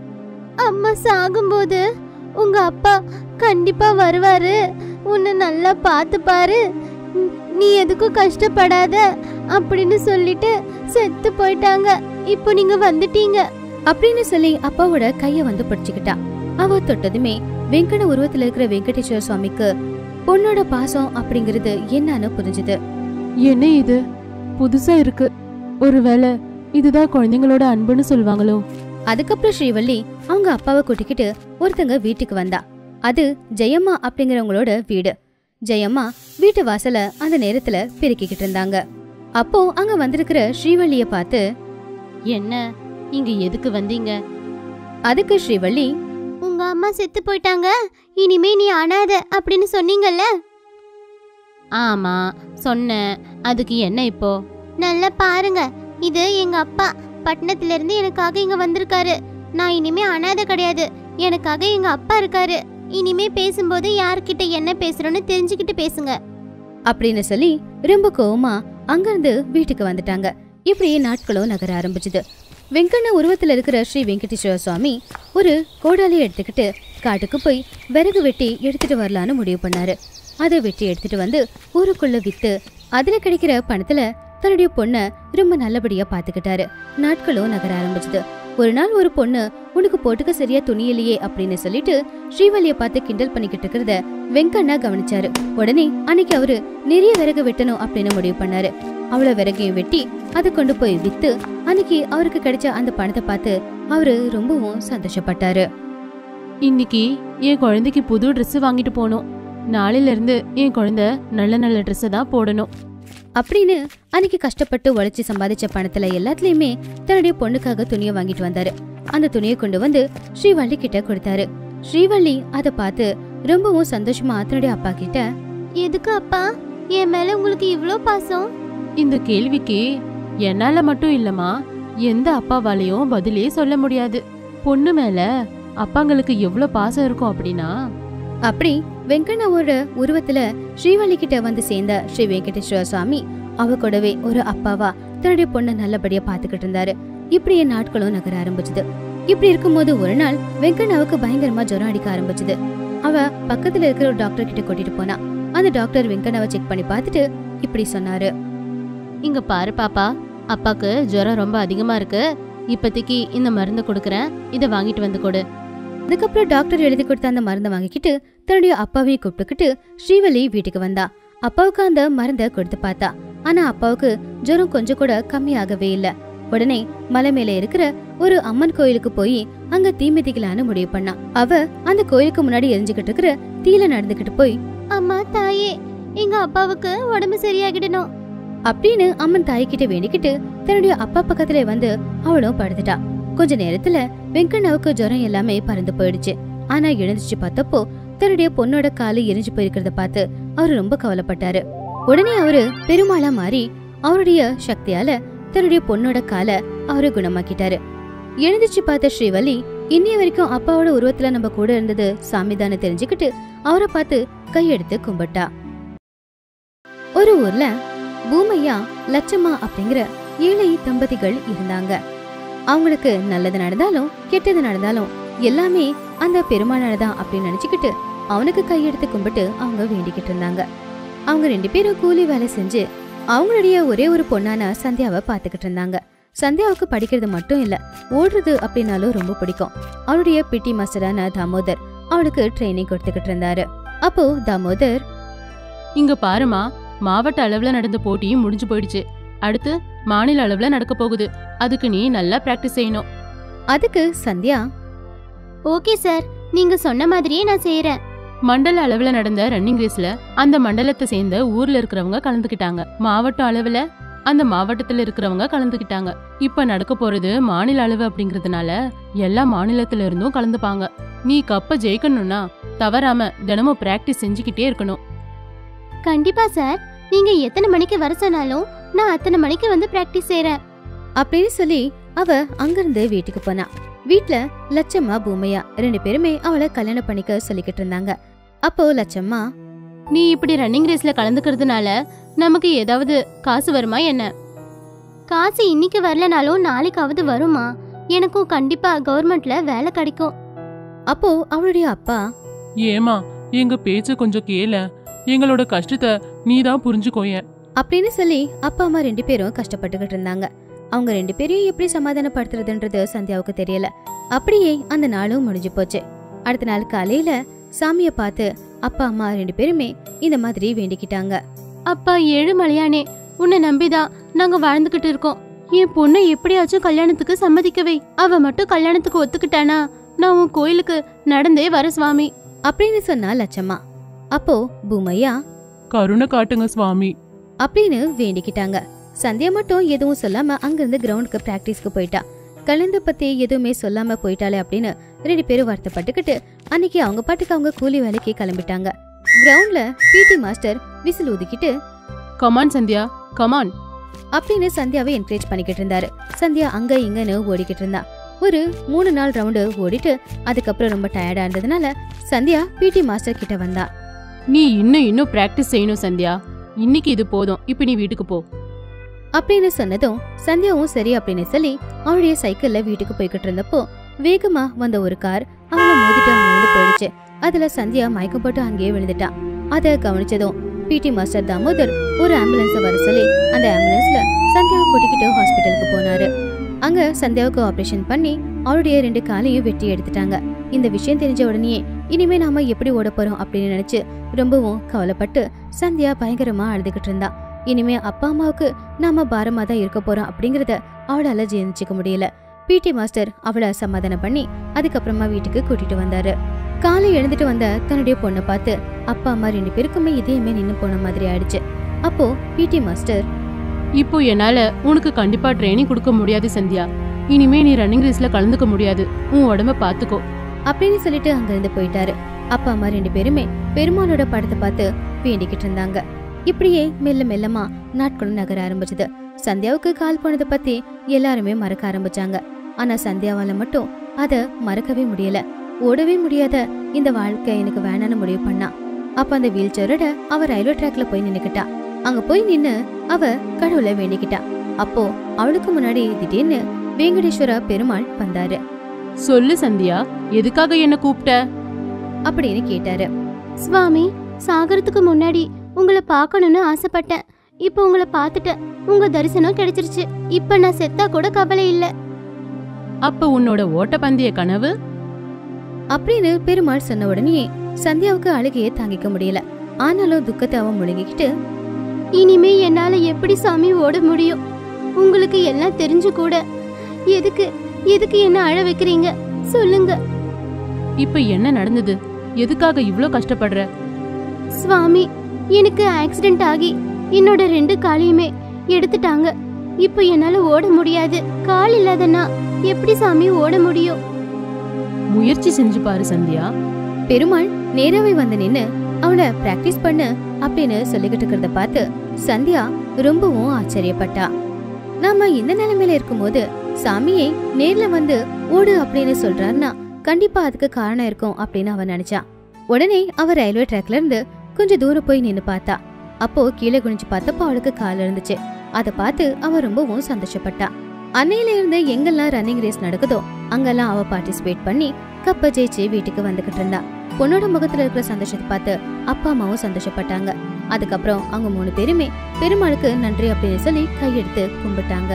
அம்மா சாகும்போது உங்க அப்பா கண்டிப்பா வருவாரு, உன்னை நல்லா பார்த்து பாரு, நீ எதுக்கும் கஷ்டப்படாத அப்படின்னு சொல்லிட்டு செத்து போயிட்டாங்க. இப்போ நீங்க வந்துட்டீங்க அப்படின்னு சொல்லி அப்பாவோட கைய வந்து பிடிச்சுக்கிட்டா. அவ தொட்டதுமே வெங்கட உருவத்துல இருக்கிற வெங்கடேஸ்வர சுவாமிக்கு பொண்ணோட பாசம் அப்படிங்கிறது என்னன்னு புரிஞ்சுது. என்ன இது புதுசா இருக்கு, ஒருவேளை இதுதான் குழந்தைங்களோட அன்புன்னு சொல்லுவாங்களோ? அதுக்கப்புறம் ஸ்ரீவல்லி அவங்க அப்பாவை கூட்டிக்கிட்டு ஒருத்தங்க வீட்டுக்கு வந்தா. அது ஜெயம்மா அப்படிங்கிறவங்களோட வீடு. ஜெயம்மா வீட்டு வாசல அந்த நேரத்துல பெருக்கிக்கிட்டு இருந்தாங்க. அப்போ அங்க வந்திருக்கிற ஸ்ரீவல்லிய பார்த்து, என்ன இங்க எதுக்கு வந்தீங்க? அதுக்கு ஸ்ரீவல்லி, உங்க அம்மா செத்து போயிட்டாங்க, இனிமே நீ அனாத அப்படின்னு சொன்னீங்கல்ல. ஆமா சொன்னேன், அதுக்கு என்ன இப்போ? நல்லா பாருங்க, இது எங்க அப்பா பட்டணத்துல இருந்து எனக்காக இங்க வந்திருக்காரு. நான் இனிமே அனாதை கிடையாது, எனக்காக எங்க அப்பா இருக்காரு. இனிமே பேசும்போது யார்கிட்ட என்ன பேசுறோன்னு தெரிஞ்சுக்கிட்டு பேசுங்க அப்படின்னு சொல்லி ரொம்ப கோவமா அங்கிருந்து வீட்டுக்கு வந்துட்டாங்க. இப்படியே நாட்களும் நகர ஆரம்பிச்சுது. வெங்கண்ணா உருவத்துல இருக்கிற ஸ்ரீ வெங்கடேஸ்வர சுவாமி ஒரு கோடாலி எடுத்துக்கிட்டு காட்டுக்கு போய் விறகு வெட்டி எடுத்துட்டு வரலான்னு முடிவு பண்ணாரு. அதை வெட்டி எடுத்துட்டு வந்து ஊருக்குள்ள வித்து அதுல கிடைக்கிற பணத்துல தன்னுடைய பொண்ண ரொம்ப நல்லபடியா பாத்துக்கிட்டாரு. நாட்களும் நகர ஆரம்பிச்சுது. ஒரு நாள் ஒரு பொண்ணு, உனக்கு போட்டுக்க சரியா துணி இல்லையே அப்படின்னு சொல்லிட்டு ஸ்ரீவல்லிய பார்த்து கிண்டல் பண்ணிக்கிட்டு இருக்கிறத வெங்கண்ணா கவனிச்சாரு. உடனே அன்னைக்கு அவரு நிறைய விறகு வெட்டணும் அப்படின்னு முடிவு பண்ணாரு. அவ்வளவு விறகையும் வெட்டி அதை கொண்டு போய் வித்து அன்னைக்கு அவருக்கு கிடைச்ச அந்த பணத்தை பார்த்து அவரு ரொம்பவும் சந்தோஷப்பட்டாரு. இன்னைக்கு என் குழந்தைக்கு புது ட்ரெஸ் வாங்கிட்டு போனோம், நாளையில இருந்து என் குழந்தை நல்ல நல்ல ட்ரெஸ் தான் போடணும் அப்படின்னு அன்னைக்கு கஷ்டப்பட்டு உழைச்சி சம்பாதிச்ச பணத்துல எல்லாத்துலயுமே தன்னுடைய பொண்ணுக்காக துணியை வாங்கிட்டு வந்தாரு. அந்த துணியை கொண்டு வந்து ஸ்ரீவல்லி கிட்ட கொடுத்தாரு. ஸ்ரீவல்லி அதை பார்த்து ரொம்பவும் சந்தோஷமா தன்னுடைய அப்பா கிட்ட, எதுக்கு அப்பா என் மேல உங்களுக்கு இவ்ளோ பாசம்? இந்த கேள்விக்கு என்னால மட்டும் இல்லம்மா, எந்த அப்பாவாலையும் பதிலே சொல்ல முடியாது. பொண்ணு மேல அப்பாங்களுக்கு எவ்வளவு பாசம் இருக்கும் அப்படின்னா. அப்படி வெங்கண்ணாவோட உருவத்துல ஸ்ரீவல்லி கிட்ட வந்து சேர்ந்த ஸ்ரீ வெங்கடேஸ்வர சுவாமி அவ கூடவே ஒரு அப்பாவா தன்னுடைய பொண்ணை நல்லபடியா பாத்துக்கிட்டு இருந்தாரு. இப்படியே நாட்களும் நகர ஆரம்பிச்சது. இப்படி இருக்கும்போது ஒரு நாள் வெங்கண்ணாவுக்கு பயங்கரமா ஜுரம் அடிக்க ஆரம்பிச்சது. அவ பக்கத்துல இருக்கிற ஒரு டாக்டர் கிட்ட கூட்டிட்டு போனா. அந்த டாக்டர் வெங்கண்ணாவை செக் பண்ணி பார்த்துட்டு இப்படி சொன்னாரு. இங்க பாரு பாப்பா, அப்பாக்கு ஜுரம் ரொம்ப அதிகமா இருக்கு. இப்போதைக்கு இந்த மருந்து கொடுக்கறேன், இதை வாங்கிட்டு வந்து கொடு. அதுக்கப்புறம் டாக்டர் எழுதி கொடுத்த அந்த மருந்தை வாங்கிக்கிட்டு தன்னுடைய அப்பாவையும் கூப்பிட்டுக்கிட்டு ஸ்ரீவள்ளி வீட்டுக்கு வந்தா. அப்பாவுக்கு அந்த மருந்தை கொடுத்து பார்த்தா. ஆனா அப்பாவுக்கு ஜுரம் கொஞ்சம் கூட கம்மியாகவே இல்ல. உடனே மலை மேல இருக்கிற ஒரு அம்மன் கோயிலுக்கு போய் அங்க தீ மிதிக்கலான்னு முடிவு பண்ணா. அவ அந்த கோயிலுக்கு முன்னாடி எரிஞ்சுக்கிட்டு இருக்கிற தீல நடந்துகிட்டு போய், அம்மா தாயே, எங்க அப்பாவுக்கு உடம்பு சரியாகிடணும் அப்படின்னு அம்மன் தாய்கிட்ட வேண்டிக்கிட்டு தன்னுடைய அப்பா பக்கத்துல வந்து அவளும் படுத்துட்டா. கொஞ்ச நேரத்துல வெங்கண்ணாவுக்கு ஜுரம் எல்லாமே பறந்து போயிடுச்சு. ஆனா எழுந்துச்சு பார்த்தப்போ தன்னுடைய பொண்ணோட காலு எரிஞ்சு போயிருக்கிறத பார்த்து அவரு ரொம்ப கவலைப்பட்டாரு. உடனே அவரு பெருமாளா மாறி அவருடைய சக்தியால தன்னுடைய பொண்ணோட காலை அவரு குணமாக்கிட்டாரு. எழுந்துச்சு பார்த்த ஸ்ரீவள்ளி இன்னைய வரைக்கும் அப்பாவோட உருவத்துல நம்ம கூட இருந்தது சாமிதான்னு தெரிஞ்சுக்கிட்டு அவரை பார்த்து கையெடுத்து கும்பிட்டா. ஒரு ஊர்ல பூமையா லட்சம்மா அப்படிங்கிற ஏழை தம்பதிகள் இருந்தாங்க. அவங்களுக்கு நல்லது நடந்தாலும் கெட்டது நடந்தாலும் எல்லாமே அந்த பெருமானாலதான் அப்படின்னு நினைச்சுக்கிட்டு அவனுக்கு கையெடுத்து கும்பிட்டு அவங்க வேண்டிக்கிட்டு இருந்தாங்க. அவங்க 2 பேரும் கூலி வேலை செஞ்சு அவங்களுடைய ஒரே ஒரு பொண்ணான சந்தியாவை பாத்துக்கிட்டு இருந்தாங்க. சந்தியாவுக்கு படிக்கிறது மட்டும் இல்ல, ஓடுறது அப்படின்னாலும் ரொம்ப பிடிக்கும். அவளுடைய பிடி மாஸ்டரான தாமோதர் அவளுக்கு ட்ரைனிங் கொடுத்துக்கிட்டு இருந்தாரு. அப்போ தாமோதர், இங்க பாருமா, மாவட்ட அளவுல நடந்த போட்டி முடிஞ்சு போயிடுச்சு. அடுத்து மாநில அளவுல நடக்க போகுது. அதுக்கு நீ நல்லா பிராக்டிஸ் செய்யணும். அதுக்கு சந்தியா, ஓகே சார், நீங்க சொன்ன மாதிரியே நான் செய்யறேன். மண்டல அளவுல நடந்த ரன்னிங் ரேஸ்ல அந்த மண்டலத்தை சேர்ந்த ஊர்ல இருக்கிறவங்க கலந்துக்கிட்டாங்க. மாவட்ட அளவுல அந்த மாவட்டத்துல இருக்கிறவங்க கலந்துக்கிட்டாங்க. இப்ப நடக்க போறது மாநில அளவு அப்படிங்கறதுனால எல்லா மாநிலத்துல இருந்தும் கலந்துப்பாங்க. நீ கப்ப ஜெயிக்கணும்னா தவறாம தினமும் பிராக்டிஸ் செஞ்சுக்கிட்டே இருக்கணும். கண்டிப்பா சார், நீங்க எத்தனை மணிக்கு வர சொன்னாலும் நான் அத்தனை மணிக்கு வந்து பிராக்டிஸ் செய்யறேன் அப்படின்னு சொல்லி அவ அங்கிருந்து வீட்டுக்கு போனா. வீட்ல லட்சம்மா பூமையா 2 பேருமே அவளை கல்யாணம் பண்ணிக்க சொல்லிக்கிட்டு இருந்தாங்க. அப்போ லட்சம்மா, நீ இப்படி ரன்னிங் ரேஸ்ல கலந்துக்கிறதுனால நமக்கு ஏதாவது காசு வருமா என்ன? காசு இன்னைக்கு வரலனாலும் நாளைக்காவது வருமா? எனக்கும் கண்டிப்பா கவர்மெண்ட்ல வேலை கிடைக்கும். அப்போ அவளுடைய அப்பா, ஏமா எங்க பேச்ச கொஞ்சம் கேள, எங்களோட கஷ்டத்தை நீதான் புரிஞ்சுக்கோய அப்படின்னு சொல்லி அப்பா அம்மா 2 பேரும் கஷ்டப்பட்டுக்கிட்டு இருந்தாங்க. அவங்க 2 பேரையும் எப்படி சமாதானப்படுத்துறதுன்றது சந்தியாவுக்கு தெரியல. அப்படியே அந்த நாளும் முடிஞ்சு போச்சு. அடுத்த நாள் காலையில சாமிய பார்த்து அப்பா அம்மா 2 பேருமே இந்த மாதிரி வேண்டிக்கிட்டாங்க. அப்பா ஏழுமலையானே, உன்னை நம்பிதான் நாங்க வாழ்ந்துகிட்டு இருக்கோம். என் பொண்ணை எப்படியாச்சும் கல்யாணத்துக்கு சம்மதிக்கவே. அவ மட்டும் கல்யாணத்துக்கு ஒத்துக்கிட்டானா நான் உன் கோயிலுக்கு நடந்தே வர சுவாமி அப்படின்னு சொன்னா லட்சம்மா. அப்போ பூமையா, கருணை காட்டுங்க சுவாமி அப்படின்னு வேண்டிக்கிட்டாங்க. சந்தியா மட்டும் எதுவும் சொல்லாம அங்கிருந்து கிரவுண்டுக்கு பிராக்டிஸ்க்கு போயிட்டா. கலந்து பத்தி எதுவுமே சொல்லாம போயிட்டாலே அப்படின்னு 2 பேரும் வருத்தப்பட்டுக்கிட்டு அன்னைக்கு அவங்க பாட்டுக்கு அவங்க கூலி வேலைக்கு கிளம்பிட்டாங்க. கிரவுண்ட்ல பிடி மாஸ்டர் விசில் ஊதிக்கிட்டு, கமான் சந்தியா, கமான் அப்படின்னு சந்தியாவை என்கரேஜ் பண்ணிக்கிட்டு இருந்தாரு. சந்தியா அங்க இங்கன்னு ஓடிக்கிட்டு இருந்தா. ஒரு 3-4 ரவுண்டு ஓடிட்டு அதுக்கப்புறம் ரொம்ப டயர்டா இருந்ததுனால சந்தியா பிடி மாஸ்டர் கிட்ட வந்தா. நீ இன்னும் பிராக்டிஸ் செய்யணும் சந்தியா. இன்னைக்கு இது போதும், இப்ப நீ வீட்டுக்கு போ அப்படின்னு சொன்னதும் சந்தியாவும் சரி அப்படின்னு சொல்லி அவளுடைய சைக்கிள்ல வீட்டுக்கு போய்கிட்டு இருந்தப்போ வேகமா வந்த ஒரு கார் அவளை மோதிட்டு அங்கிருந்து போயிடுச்சு. அதுல சந்தியா மயக்கம் போட்டு அங்கேயே விழுந்துட்டா. அத கவனிச்சதும் பிடி மாஸ்டர் தாமோதர் ஒரு ஆம்புலன்ஸ வர சொல்லி அந்த ஆம்புலன்ஸ்ல சந்தியாவை கூட்டிக்கிட்டு ஹாஸ்பிட்டலுக்கு போனாரு. அங்க சந்தியாவுக்கு ஆபரேஷன் பண்ணி அவளுடைய 2 காலையும் வெட்டி எடுத்துட்டாங்க. இந்த விஷயம் தெரிஞ்ச உடனே இனிமே நாம எப்படி ஓட போறோம் அப்படின்னு நினைச்சு ரொம்பவும் கவலைப்பட்டு சந்தியா பயங்கரமா அழுதுகிட்டு இருந்தா. இனிமே அப்பா அம்மாவுக்கு நாம பாரமா தான் இருக்க போறோம் அப்படிங்கறத அவளால ஜீர்ணிச்சுக்க முடியல. பிடி மாஸ்டர் அவளை சமாதானம் பண்ணி அதுக்கப்புறமா வீட்டுக்கு கூட்டிட்டு வந்தாரு. காலை எழுந்துட்டு வந்த தன்னுடைய பொண்ணை பார்த்து அப்பா அம்மா 2 பேருக்குமே இதயமே நின்னு போன மாதிரி ஆயிடுச்சு. அப்போ பிடி மாஸ்டர், இப்போ என்னால உனக்கு கண்டிப்பா ட்ரைனிங் கொடுக்க முடியாது சந்தியா. இனிமே நீ ரன்னிங் ரேஸ்ல கலந்துக்க முடியாது. உன் உடம்ப பாத்துக்கோ அப்படின்னு சொல்லிட்டு அங்கிருந்து போயிட்டாரு. அப்பா அம்மா 2 பேருமே பெருமாளோட படத்தை பார்த்து வேண்டிக்கிட்டு இருந்தாங்க. இப்படியே மெல்ல மெல்லமா நாட்களும் நகர ஆரம்பிச்சது. சந்தியாவுக்கு கால் போனதை பத்தி எல்லாருமே மறக்க ஆரம்பிச்சாங்க. ஆனா சந்தியாவால மட்டும் அத மறக்கவே முடியல. ஓடவே முடியாத இந்த வாழ்க்கை எனக்கு வேணான்னு முடிவு பண்ணா. அப்ப அந்த வீல் சேரோட அவ ரயில்வே ட்ராக்ல போய் நின்னுக்கிட்டா. அங்க போய் நின்னு அவ கடவுளை வேண்டிக்கிட்டா. அப்போ அவளுக்கு முன்னாடி திடீர்னு வெங்கடேஸ்வர பெருமாள் வந்தாரு. சொல்லு சந்தியா, எதுக்காக என்ன கூப்பிட்ட? அப்படின்னு கேட்டாரு. சுவாமி, சாகறதுக்கு முன்னாடி உங்களை பார்க்கணும்னு ஆசைப்பட்டேன். இப்போ உங்களை பார்த்துட்டேன். உங்க தரிசனம் கிடைச்சிருச்சு. இப்ப நான் செத்தா கூட கவலை இல்ல. அப்ப உன்னோட ஓட்டப்பந்தய கனவு? அப்படின்னு பெருமாள் சொன்ன உடனே சந்தியாவுக்கு அழுகையை தாங்கிக்க முடியல. ஆனாலும் துக்கத்தை அவன் முழுங்கிக்கிட்டு, இனிமே என்னால எப்படி சாமி ஓட முடியும்? உங்களுக்கு எல்லாம் தெரிஞ்சு கூட எதுக்கு எதுக்கு என்ன அழ வைக்கிறீங்க? சொல்லுங்க. இப்ப என்ன நடந்தது? எதுக்காக இவ்ளோ கஷ்டப்படுற? சுவாமி, எனக்கு ஆக்சிடென்ட் ஆகி என்னோட 2 காலையுமே எடுத்துட்டாங்க. இப்போ என்னால ஓட முடியாது. கால் இல்லாதனா எப்படி சாமி ஓட முடியும்? முயற்சி செஞ்சு பாரு சந்தியா. பெருமாள் நேராவே வந்து நின்னு அவளை பிராக்டிஸ் பண்ணு அப்படின்னு சொல்லிக்கிட்டு இருக்கிறத பார்த்து சந்தியா ரொம்பவும் ஆச்சரியப்பட்டா. நாம இந்த நிலைமையில இருக்கும்போது சாமியை நேர்ல வந்து ஓடு அப்படின்னு சொல்றாருன்னா கண்டிப்பா அதுக்கு காரணம் இருக்கும் அப்படின்னு அவன் நினைச்சா. உடனே அவ ரயில்வே ட்ராக்ல இருந்து கொஞ்சம் தூரம் போய் நின்னு பார்த்தா. அப்போ கீழே குனிஞ்சு பார்த்தப்போ அவளுக்கு கால் இருந்துச்சு. அதை பார்த்து அவ ரொம்பவும் சந்தோஷப்பட்டா. அன்னையில இருந்து எங்கெல்லாம் ரன்னிங் ரேஸ் நடக்குதோ அங்கெல்லாம் அவ பார்ட்டிசிபேட் பண்ணி கப்ப ஜெயிச்சு வீட்டுக்கு வந்துகிட்டு இருந்தா. பொண்ணோட முகத்துல இருக்கிற சந்தோஷத்தை பார்த்து அப்பா அம்மாவும் சந்தோஷப்பட்டாங்க. அதுக்கப்புறம் அவங்க 3 பேருமே பெருமாளுக்கு நன்றி அப்படின்னு சொல்லி கையெடுத்து கும்பிட்டாங்க.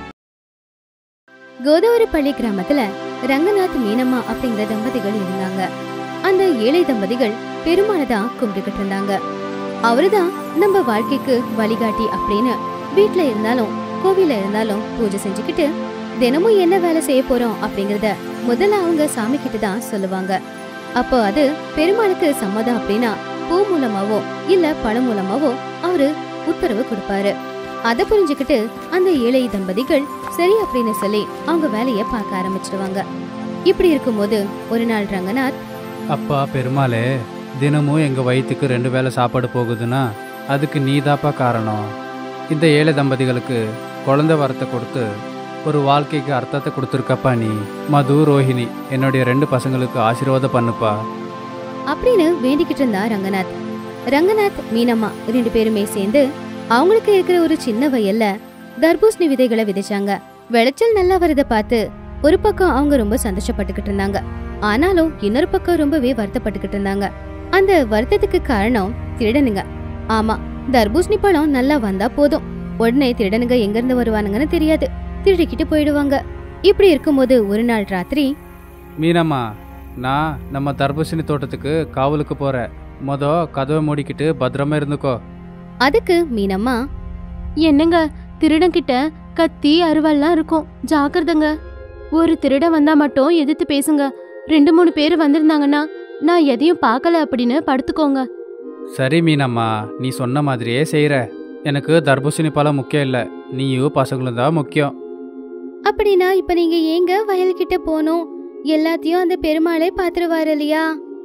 கோதாவரிப்பள்ளி கிராமத்துல ரங்கநாத் மீனம்மா அப்படிங்கிற தம்பதிகள் இருந்தாங்க. அந்த ஏழை தம்பதிகள் பெருமாளை தான் கும்பிட்டுக்கிட்டு இருந்தாங்க. அவருதான் நம்ம வாழ்க்கைக்கு வழிகாட்டி அப்படின்னு வீட்டுல இருந்தாலும் கோவில இருந்தாலும் பூஜை செஞ்சுக்கிட்டு தினமும் என்ன வேலை செய்ய போறோம் அப்படிங்கறத முதல்ல அவங்க சாமி கிட்ட தான் சொல்லுவாங்க. அப்போ அது பெருமாளுக்கு சம்மதம் அப்படின்னா பூ மூலமாவோ இல்ல பழம் மூலமாவோ அவரு உத்தரவு கொடுப்பாரு. அதை புரிஞ்சுக்கிட்டு அந்த ஏழை தம்பதிகள் சரி அப்படின்னு சொல்லி அவங்க வேலைய பார்க்க ஆரம்பிச்சிடுவாங்க. இப்படி இருக்கும்போது ஒரு நாள் ரங்கநாத், அப்பா பெருமாளே, தினமும் எங்க வயிற்றுக்கு 2 வேளை சாப்பாடு போகுதுன்னா அதுக்கு நீதாப்பா காரணம். இந்த ஏழை தம்பதிகளுக்கு குழந்தை வரத்தை கொடுத்து ஒரு வாழ்க்கைக்கு அர்த்தத்தை கொடுத்துருக்கப்பா நீ. மது, ரோஹிணி என்னுடைய 2 பசங்களுக்கு ஆசீர்வாதம் பண்ணுப்பா அப்படின்னு வேண்டிக்கிட்டு இருந்தா ரங்கநாத். ரங்கநாத் மீனம்மா 2 பேருமே சேர்ந்து அவங்களுக்கு இருக்கிற ஒரு சின்ன வயல்ல தர்பூசணி விதைகளை விதைச்சாங்க. விளைச்சல் நல்லா வரத பார்த்து ஒரு பக்கம் அவங்க ரொம்ப சந்தோஷப்பட்டுக்கிட்டு இருந்தாங்க. ஆனாலும் இன்னொரு பக்கம் ரொம்பவே வருத்தப்பட்டுக்கிட்டு இருந்தாங்க. அந்த வருத்தத்துக்கு காரணம் திருடனுங்க. ஆமா, தர்பூசணி பழம் நல்லா வந்தா போதும், உடனே திருடனுங்க எங்க இருந்து வருவானுங்கன்னு தெரியாது, திருடிக்கிட்டு போயிடுவாங்க. இப்படி இருக்கும்போது ஒரு நாள் ராத்திரி, மீனம்மா, நான் நம்ம தர்பூசணி தோட்டத்துக்கு காவலுக்கு போறேன். கதவை மூடிக்கிட்டு பத்திரமா இருந்துக்கோ. அதுக்கு மீனம்மா, என்னங்க, திருடன்கிட்ட கத்தி அருவாள்லாம் இருக்கும், ஜாக்கிரதைங்க. ஒரு திருடன் வந்தா மட்டும் எதிர்த்து பேசுங்க. 2-3 பேர் வந்திருந்தாங்கன்னா நான் எதையும் பார்க்கல அப்படின்னு படுத்துக்கோங்க. சரி மீனம்மா, நீ சொன்ன மாதிரியே செய்யற. எனக்கு தர்பூசணி பழம் முக்கியம் இல்லை, நீயும் பசங்களும் தான் முக்கியம். அப்படின்னா இப்ப நீங்க ஏங்க வயல்கிட்ட போனோம்? எல்லாத்தையும் அந்த பெருமாளே பாத்துருவாரு இல்லையா?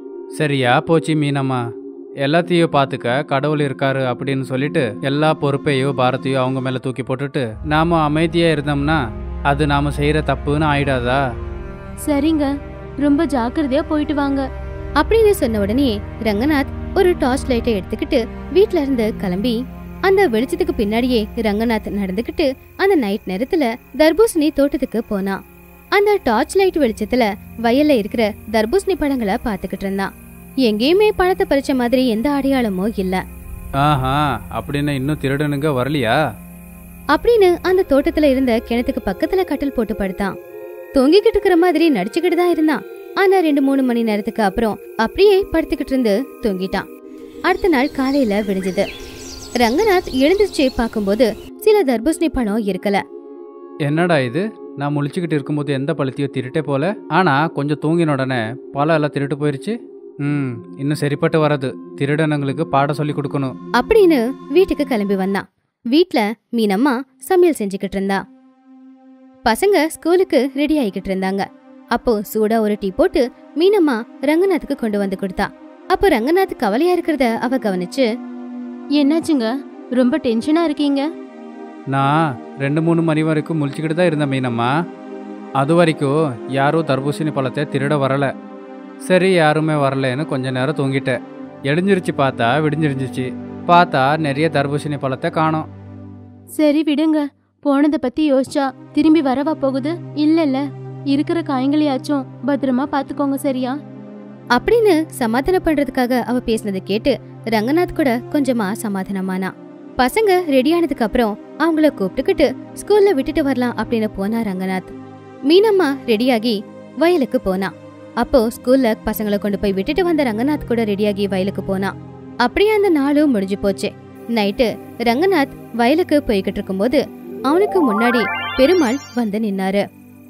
சரியா போச்சு மீனம்மா. எல்லாத்தையும் பார்த்துக்க கடவுள் இருக்காரு அப்படின்னு சொல்லிட்டு எல்லா பொறுப்பையும் பாரத்தையும் அவங்க மேல தூக்கி போட்டுட்டு நாம அமைதியா இருந்தோம்னா அது நாம செய்யற தப்புன்னு ஆயிடாதா? சரிங்க, ரொம்ப ஜாக்கிரதையா போயிட்டு வாங்க அப்படின்னு சொன்ன உடனே ரங்கநாத் ஒரு டார்ச் லைட்டை எடுத்துக்கிட்டு வீட்ல இருந்து கிளம்பி அந்த வெளிச்சத்துக்கு பின்னாடியே ரங்கநாத் நடந்துகிட்டு அந்த நைட் நேரத்துல தர்பூசணி தோட்டத்துக்கு போனான். அந்த டார்ச் லைட் வெளிச்சத்துல வயல்ல இருக்கிற தர்பூசணி பழங்களை பாத்துக்கிட்டு இருந்தான். எங்கேயுமே பழத்தை பறிச்ச மாதிரி எந்த அடையாளமோ இல்ல. ஆஹா, அப்படின்னு இன்னும் திருடனுங்க வரலையா அப்படின்னு அந்த தோட்டத்துல இருந்த கிணத்துக்கு பக்கத்துல கட்டில் போட்டு படுத்தான். தொங்கிக்கிட்டு இருக்கிற மாதிரி நடிச்சுக்கிட்டு தான் இருந்தான். ஆனா 2-3 மணி நேரத்துக்கு அப்புறம் அப்படியே படுத்துக்கிட்டு இருந்து தொங்கிட்டான். அடுத்த நாள் காலையில விடிஞ்சது. ரங்கநாத் எழுந்திருச்சு பார்க்கும்போது சில தர்பூசணி பழம் இருக்கல. என்னடா இது, நான் முழிச்சுக்கிட்டு இருக்கும்போது எந்த பழத்தையோ திருட்டே போல, ஆனா கொஞ்சம் தூங்கின உடனே பழம் எல்லாம் திருட்டு போயிருச்சு. இன்னும் சரிப்பட்டு வராது, திருடனங்களுக்கு பாடம் சொல்லி கொடுக்கணும் அப்படின்னு வீட்டுக்கு கிளம்பி வந்தான். வீட்ல மீனம்மா சமையல் செஞ்சுக்கிட்டு இருந்தா. பசங்க ஸ்கூலுக்கு ரெடி ஆகிக்கிட்டு இருந்தாங்க. அப்போ சூடா ஒரு டீ போட்டு மீனம்மா ரங்கநாத்துக்கு கொண்டு வந்து கொடுத்தா. அப்போ ரங்கநாத் கவலையா இருக்கிறத அவ கவனிச்சு, என்னாச்சுங்க, ரொம்ப டென்ஷனா இருக்கீங்க? நான் 2-3 மணி வரைக்கும் முழிச்சுக்கிட்டு தான் இருந்தேன் மீனம்மா. அது வரைக்கும் யாரும் தர்பூசணி பழத்தை திருட வரல. சரி, யாருமே வரலன்னு கொஞ்ச நேரம் தூங்கிட்டேன். எழுந்திருச்சு பார்த்தா விடிஞ்சிருந்துச்சு. பார்த்தா நிறைய தர்பூசணி பழத்தை காணோம். சரி விடுங்க, போனதை பத்தி யோசிச்சா திரும்பி வரவா போகுது? இல்ல இருக்கிற காயங்களையாச்சும் பத்திரமா பாத்துக்கோங்க, சரியா? அப்படின்னு சமாதானம் பண்றதுக்காக அவ பேசினதை கேட்டு ரங்கநாத் கூட கொஞ்சமா சமாதானமானா. பசங்க ரெடியானதுக்கு அப்புறம் அவங்கள கூப்பிட்டுக்கிட்டு ஸ்கூல்ல விட்டுட்டு வரலாம் அப்படின்னு போனா ரங்கநாத். மீனம்மா ரெடியாகி வயலுக்கு போனா. அப்போ ஸ்கூல்ல பசங்களை கொண்டு போய் விட்டுட்டு வந்த ரங்கநாத் கூட ரெடியாகி வயலுக்கு போனா. அப்படியே அந்த நாளும் முடிஞ்சு போச்சு. நைட்டு ரங்கநாத் வயலுக்கு போய்கிட்டு இருக்கும்போது அவனுக்கு முன்னாடி பெருமாள் வந்து நின்னாரு.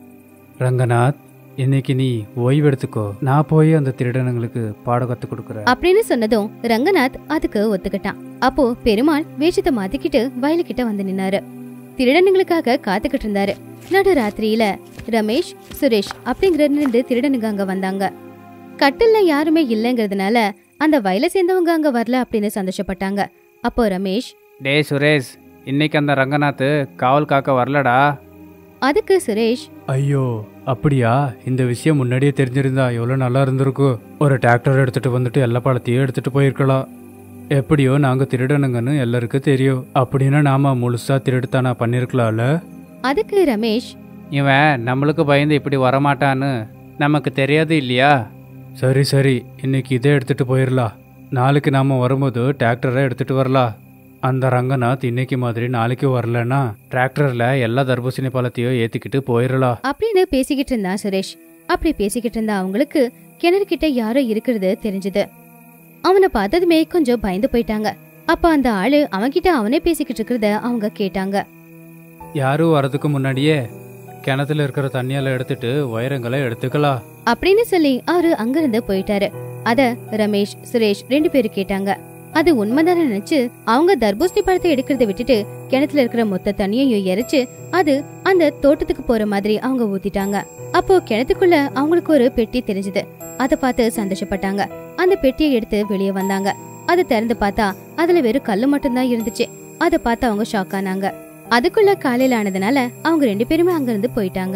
ரங்கநாத், இன்னைக்கு நீ ஓய்வு எடுத்துக்கோ, நான் போய் அந்த திருடனுங்களுக்கு பாடம் கத்து கொடுக்குறேன் அப்படின்னு சொன்னதும் ரங்கநாத் அதுக்கு ஒத்துக்கிட்டான். அப்போ பெருமாள் வேஷத்தை மாத்திக்கிட்டு வயலுக்கிட்ட வந்து நின்னாரு. திருடனுங்களுக்காக காத்துக்கிட்டு இருந்தாரு. நடு ராத்திரியில ரமேஷ், சுரேஷ் அப்படிங்கிற 2 திருடனுங்க அங்க வந்தாங்க. கட்டில்ல யாருமே இல்லைங்கிறதுனால அந்த வயலை சேர்ந்தவங்க அங்க வரல அப்படின்னு சந்தோஷப்பட்டாங்க. அப்போ ரமேஷ், டே சுரேஷ், இன்னைக்கு அந்த ரங்கநாத் காவல் காக்க வரலடா. அதுக்கு சுரேஷ், ஐயோ அப்படியா? இந்த விஷயம் முன்னாடியே தெரிஞ்சிருந்தா எவ்வளோ நல்லா இருந்திருக்கும். ஒரு டிராக்டர் எடுத்துட்டு வந்துட்டு எல்லா பழத்தையும் எடுத்துட்டு போயிருக்கலாம். எப்படியோ நாங்கள் திருடனுங்கன்னு எல்லாருக்கும் தெரியும். அப்படின்னா நாம முழுசா திருடுத்தானா பண்ணிருக்கலாம்ல. அதுக்கு ரமேஷ், இவன் நம்மளுக்கு பயந்து இப்படி வரமாட்டான்னு நமக்கு தெரியாது இல்லையா? சரி சரி, இன்னைக்கு இதை எடுத்துட்டு போயிடலாம். நாளைக்கு நாம வரும்போது டிராக்டரை எடுத்துட்டு வரலாம். அந்த ரங்கநாத் இன்னைக்கு மாதிரி நாளைக்கு வரலன்னா டிராக்டர்ல எல்லா தர்பூசணி பழத்தையும் ஏத்திக்கிட்டு போயிடலாம் அப்படின்னு பேசிக்கிட்டு இருந்தான் சுரேஷ். அப்படி பேசிக்கிட்டு இருந்தா அவங்களுக்கு கிணறுகிட்ட யாரோ இருக்கிறது தெரிஞ்சது. அவனை பார்த்ததுமே கொஞ்சம் பயந்து போயிட்டாங்க. அப்ப அந்த ஆளு அவன்கிட்ட அவனே பேசிக்கிட்டு இருக்கிறத அவங்க கேட்டாங்க. யாரும் வரதுக்கு முன்னாடியே கிணத்துல இருக்கிற தண்ணியால எடுத்துட்டு உயரங்களை எடுத்துக்கலாம் அப்படின்னு சொல்லி அவரு அங்கிருந்து போயிட்டாரு. அத ரமேஷ், சுரேஷ் 2 பேரும் கேட்டாங்க. அது உண்மைதானே நினைச்சு அவங்க தர்பூசணி பழத்தை எடுக்கிறத விட்டுட்டு கிணத்துல இருக்கிற மொத்த தண்ணியையும் எரிச்சு அது அந்த தோட்டத்துக்கு போற மாதிரி அவங்க ஊத்திட்டாங்க. அப்போ கிணத்துக்குள்ள அவங்களுக்கு ஒரு பெட்டி தெரிஞ்சது. அத பார்த்து சந்தோஷப்பட்டாங்க. அந்த பெட்டியை எடுத்து வெளியே வந்தாங்க. அதை திறந்து பார்த்தா அதுல வெறும் கல்லு மட்டும்தான் இருந்துச்சு. அதை பார்த்து அவங்க ஷாக் ஆனாங்க. அதுக்குள்ள காலையில ஆனதுனால அவங்க 2 பேருமே அங்கிருந்து போயிட்டாங்க.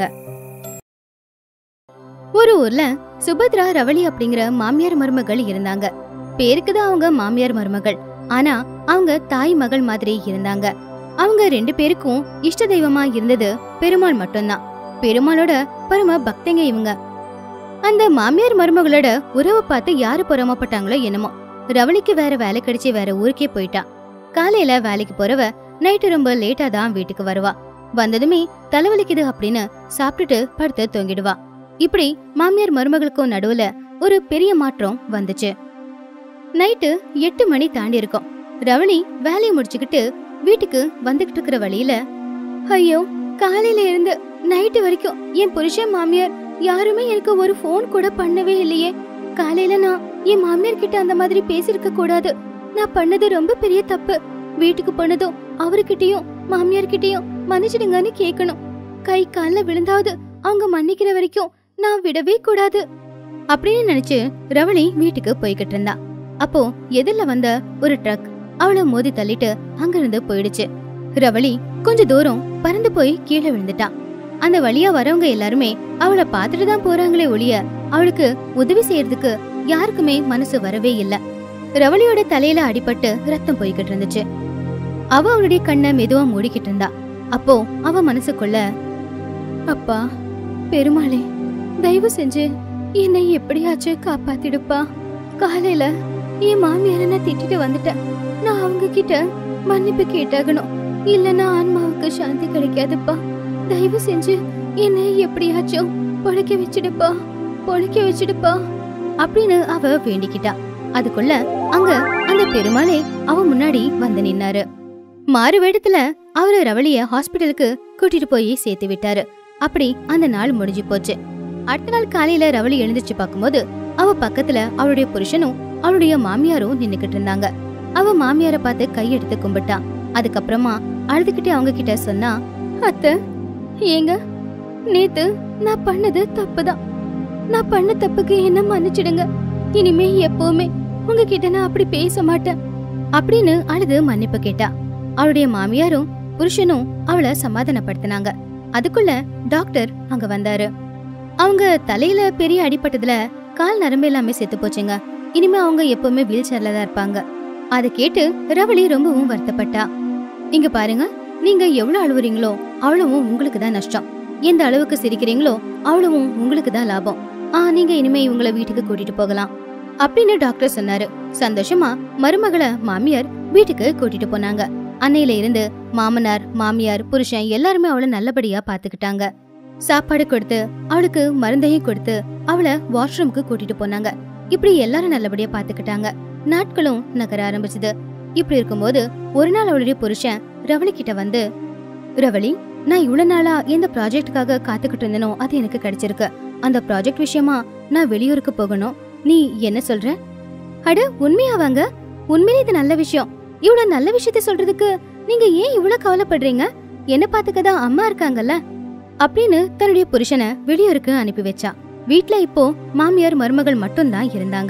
ஒரு ஊர்ல சுபத்ரா, ரவளி அப்படிங்கிற மாமியார் மருமகள் இருந்தாங்க. பேருக்குதான் அவங்க மாமியார் மருமகள், ஆனா அவங்க தாய் மகள் மாதிரி இருந்தாங்க. அவங்க 2 பேருக்கும் இஷ்ட தெய்வமா இருந்தது பெருமாள் மட்டும்தான். பெருமாளோட பரம பக்தங்க இவங்க. அந்த மாமியார் மருமகளோட உறவை பார்த்து யாரு பொறாமப்பட்டாங்களோ என்னமோ. ரவளிக்கு வேற வேலை கிடைச்சி வேற ஊருக்கே போயிட்டா. காலையில வேலைக்கு போறவ நைட்டு ரொம்ப லேட்டா தான் வீட்டுக்கு வருவா. வந்ததுமே தலைவலிக்குது அப்படின்னு சாப்பிட்டுட்டு படுத்து தூங்கிடுவா. இப்படி மாமியார் மருமகளுக்கும் நடுவுல ஒரு பெரிய மாற்றம் வந்துச்சு. நைட்டு 8 மணி தாண்டி இருக்கும். ரவளி வேலையை முடிச்சுக்கிட்டு வீட்டுக்கு வந்துகிட்டு இருக்கிற வழியில, ஐயோ காலையில இருந்து நைட்டு வரைக்கும் என் புருஷன் மாமியார் யாருமே எனக்கு ஒரு போன் கூட பண்ணவே இல்லையே. காலையில நான் என் மாமியார் கிட்ட அந்த மாதிரி பேசிருக்க கூடாது. நான் பண்ணது ரொம்ப பெரிய தப்பு. வீட்டுக்கு போனதும் அவர்கிட்டயும் மாமியார் கிட்டயும் மன்னிச்சிடுங்கன்னு கேட்கணும். கை கால்ல விழுந்தாவது அவங்க மன்னிக்கிற வரைக்கும் நான் விடவே கூடாது அப்படின்னு நினைச்சு ரவளி வீட்டுக்கு போய்கிட்டு இருந்தா. அப்போ எதிரில வந்த ஒரு ட்ரக் அவளை மோதி தள்ளிட்டு அங்கிருந்து போயிடுச்சு. ரவளி கொஞ்ச தூரம் பறந்து போய் கீழே விழுந்துட்டான். அந்த வழியா வரவங்க எல்லாருமே அவளை பார்த்துட்டு தான் போறாங்களே ஒழிய அவளுக்கு உதவி செய்யறதுக்கு யாருக்குமே மனசு வரவே இல்ல. ரவளியோட தலையில அடிபட்டு ரத்தம் போய்கிட்டு இருந்துச்சு. அவ அவளுடைய கண்ணை மெதுவா மூடிக்கிட்டு இருந்தா. அப்போ அவ மனசுக்குள்ள, அப்பா பெருமாளே, தயவு செஞ்சு என்னை எப்படியாச்சும் காப்பாத்திடுப்பா. காலையில என் மாமியார நான் திட்டிட்டு வந்துட்டேன். நான் அவங்க கிட்ட மன்னிப்பு கேட்டாகணும். இல்லன்னா ஆன்மாவுக்கு சாந்தி கிடைக்காதுப்பா. தயவு செஞ்சு என்னை எப்படியாச்சும் பொழைக்க வச்சிடுப்பா அப்படின்னு அவ வேண்டிக்கிட்டா. அதுக்குள்ள அங்க அந்த பெருமாளே அவ முன்னாடி வந்து நின்னாரு. மாறு வேடத்துல அவரு ரவளிய ஹாஸ்பிட்டலுக்கு கூட்டிட்டு போய் சேர்த்து விட்டாரு. அப்படி அந்த நாள் முடிஞ்சு போச்சு. அடுத்த நாள் காலையில ரவளி எழுந்திருச்சு பார்க்கும்போது அவ பக்கத்துல அவளுடைய புருஷனும் அவளுடைய மாமியாரும் நின்னுக்கிட்டு இருந்தாங்க. அவ மாமியார பார்த்து கையெடுத்து கும்பிட்டா. அதுக்கப்புறமா அழுதுகிட்டே அவங்க கிட்ட சொன்னா, அத்தை, ஏங்க நேத்து நான் பண்ணது தப்புதான். நான் பண்ண தப்புக்கு என்ன மன்னிச்சிடுங்க. இனிமே எப்பவுமே உங்ககிட்ட நான் அப்படி பேச மாட்டேன் அப்படின்னு அழுது மன்னிப்பு கேட்டா. அவளுடைய மாமியாரும் புருஷனும் அவளை சமாதானப்படுத்தினாங்க. அதுக்குள்ள டாக்டர் அங்க வந்தாரு. அவங்க தலையில பெரிய அடிபட்டதுல கால் நரம்பு எல்லாமே செத்து போச்சுங்க. இனிமே அவங்க எப்பவுமே வீல் சேர்ல தான் இருப்பாங்க. அதை கேட்டு ரவளி ரொம்பவும் வருத்தப்பட்டா. இங்க பாருங்க, நீங்க எவ்வளவு அழுவுறீங்களோ அவ்வளவும் உங்களுக்கு தான் நஷ்டம். எந்த அளவுக்கு சிரிக்கிறீங்களோ அவ்வளவும் உங்களுக்கு தான் லாபம். நீங்க இனிமே இவங்கள வீட்டுக்கு கூட்டிட்டு போகலாம் அப்படின்னு டாக்டர் சொன்னாரு. சந்தோஷமா மருமகளை மாமியார் வீட்டுக்கு கூட்டிட்டு போனாங்க. அன்னையில இருந்து மாமனார், மாமியார், புருஷன் எல்லாருமே அவளை நல்லபடியா பாத்துக்கிட்டாங்க. சாப்பாடு கொடுத்து அவளுக்கு மருந்தையும் கொடுத்து அவளை வாஷ்ரூம்க்கு கூட்டிட்டு போனாங்க. இப்படி எல்லாரும் நல்லபடியா பாத்துக்கிட்டாங்க. நாட்களும் நகர ஆரம்பிச்சது. இப்படி இருக்கும்போது ஒரு நாள் அவளுடைய புருஷன் ரவளி கிட்ட வந்து, ரவளி, நான் இவ்வளவு நாளா எந்த ப்ராஜெக்டுக்காக காத்துக்கிட்டு இருந்தனோ அது எனக்கு கிடைச்சிருக்கு. அந்த ப்ராஜெக்ட் விஷயமா நான் வெளியூருக்கு போகணும். நீ என்ன சொல்ற? அட, உண்மையாவாங்க? உண்மையிலே இது நல்ல விஷயம். இவ்வளவு நல்ல விஷயத்த சொல்றதுக்கு நீங்க ஏன் இவ்வளவு கவலைப்படுறீங்க? என்ன பாத்துக்கதான் அம்மா இருக்காங்கல்ல அப்படின்னு தன்னுடைய புருஷனை வெளியூருக்கு அனுப்பி வச்சா. வீட்ல இப்போ மாமியார் மருமகள் மட்டும் தான் இருந்தாங்க.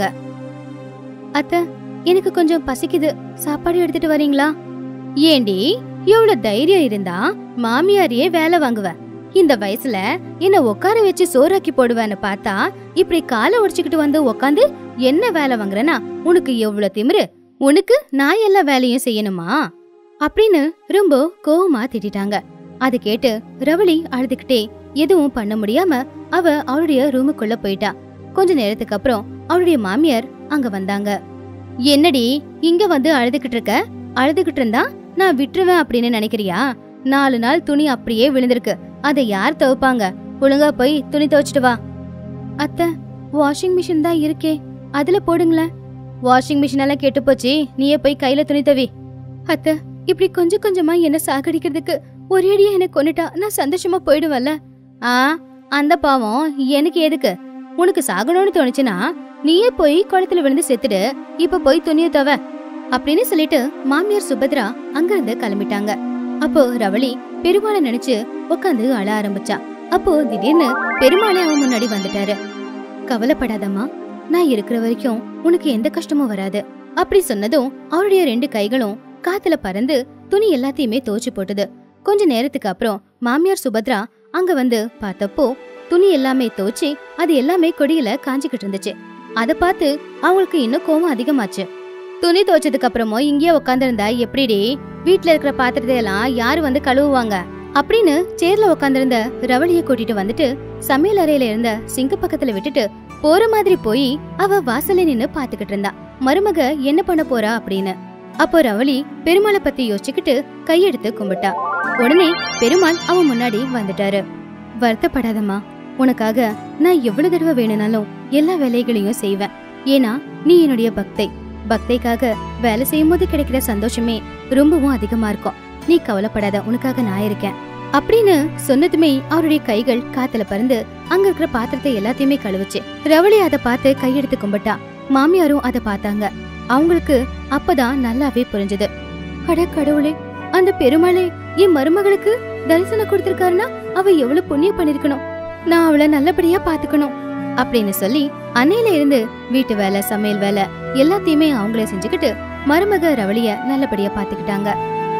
அத்தை, எனக்கு கொஞ்சம் பசிக்குது, சாப்பாடு எடுத்துட்டு வரீங்களா? ஏண்டி, இவ்வளவு தைரியம் இருந்தா மாமியாரையே வேலை வாங்குவ? இந்த வயசுல என்ன உட்கார வச்சு சோறாக்கி போடுவேன்னு பார்த்தா இப்படி காலை உடைச்சுக்கிட்டு வந்து உக்காந்து என்ன வேலை வாங்குறனா? உனக்கு எவ்வளவு திமிரு? உனக்கு நான் எல்லா வேலையும் செய்யணுமா அப்படின்னு ரொம்ப கோவமா திட்டாங்க. அது கேட்டு ரவளி அழுதுகிட்டே எதுவும் பண்ண முடியாம அவ அவளுடைய ரூமுக்குள்ள போயிட்டா. கொஞ்ச நேரத்துக்கு அப்புறம் அவளுடைய மாமியார் அங்க வந்தாங்க. என்னடி இங்க வந்து அழுதுகிட்டு இருக்க? அழுதுகிட்டு இருந்தா நான் விட்டுருவேன் அப்படின்னு நினைக்கிறியா? 4 நாள் துணி அப்படியே விழுந்திருக்கு, அதை யார் துவைப்பாங்க? ஒழுங்கா போய் துணி துவைச்சிட்டு வா. அத்தை, வாஷிங் மிஷின் தான் இருக்கே, அதுல போடுங்களேன். வாஷிங் மிஷின் எல்லாம் கெட்டு போச்சு, நீயே போய் கையில துணி தவி. அத்தை, இப்படி கொஞ்சம் கொஞ்சமா என்ன சாகடிக்கிறதுக்கு ஒரேடியா என்ன கொன்னுட்டா நான் சந்தோஷமா போயிடுவல்ல? அந்த பாவம் எனக்கு எதுக்கு? உனக்கு சாகணும்னு தோணுச்சுன்னா நீயே போய் குளத்துல விழுந்து செத்துடு. இப்ப போய் துணிய தவ அப்படின்னு சொல்லிட்டு மாமியார் சுபத்ரா அங்கிருந்து கிளம்பிட்டாங்க. அப்போ ரவளி பெருமாளை நினைச்சு உட்காந்து அழ ஆரம்பிச்சா. அப்போ திடீர்னு பெருமாளே அவன் முன்னாடி வந்துட்டாரு. கவலைப்படாதம்மா, நான் இருக்கிற வரைக்கும் உனக்கு எந்த கஷ்டமும் வராது அப்படி சொன்னதும் அவருடைய 2 கைகளும் காத்துல பறந்து துணி எல்லாத்தையுமே துவைச்சு போட்டுது. கொஞ்ச நேரத்துக்கு அப்புறம் மாமியார் சுபத்ரா அங்க வந்து பார்த்தப்போ துணி எல்லாமே துவைச்சு அது எல்லாமே கொடியில காஞ்சிக்கிட்டு இருந்துச்சு. அத பார்த்து அவங்களுக்கு இன்னும் கோவம் அதிகமாச்சு. துணி துவைச்சதுக்கு அப்புறமோ இங்கேயே உட்காந்துருந்தா எப்படிடி? வீட்டுல இருக்கிற பாத்திரத்தை எல்லாம் யாரு வந்து கழுவுவாங்க அப்படின்னு சேர்ல உட்காந்துருந்த ரவளிய கூட்டிட்டு வந்துட்டு சமையல் அறையில இருந்த சிங்க பக்கத்துல விட்டுட்டு போற மாதிரி போய் அவ வாசல்ல நின்னு பாத்துக்கிட்டு இருந்தா மருமக என்ன பண்ண போறா அப்படின்னு. அப்போ ரவளி பெருமாளை பத்தி யோசிச்சுக்கிட்டு கையெடுத்து கும்பிட்டா. உடனே பெருமாள் அவன் முன்னாடி வந்துட்டாரு. வருத்தப்படாதம்மா, உனக்காக நான் எவ்வளவு தடவை வேணும்னாலும் எல்லா வேலைகளையும் செய்வேன். ஏன்னா நீ என்னுடைய பக்தை. பக்தைக்காக வேலை செய்யும் போது கிடைக்கிற சந்தோஷமே ரொம்பவும் அதிகமா இருக்கும். நீ கவலைப்படாத, உனக்காக நான் இருக்கேன் அப்படின்னு சொன்னதுமே அவருடைய கைகள் காத்துல பறந்து அங்க இருக்கிற பாத்திரத்தை எல்லாத்தையுமே கழுவுச்சு. ரவளி அதை பார்த்து கையெடுத்து கும்பிட்டா. மாமியாரும் அதை பார்த்தாங்க. அவங்களுக்கு அப்பதான் நல்லாவே புரிஞ்சது. அட கடவுளே, அந்த பெருமாளே என் மருமகளுக்கு தரிசனம் கொடுத்திருக்காருன்னா அவ எவ்வளவு புண்ணியம் பண்ணிருக்கணும். நான் அவளை நல்லபடியா பாத்துக்கணும் அப்படின்னு சொல்லி அன்னையில இருந்து வீட்டு வேலை, சமையல் வேலை எல்லாத்தையுமே அவங்களே செஞ்சுக்கிட்டு மருமக ரவளிய நல்லபடியா பாத்துக்கிட்டாங்க.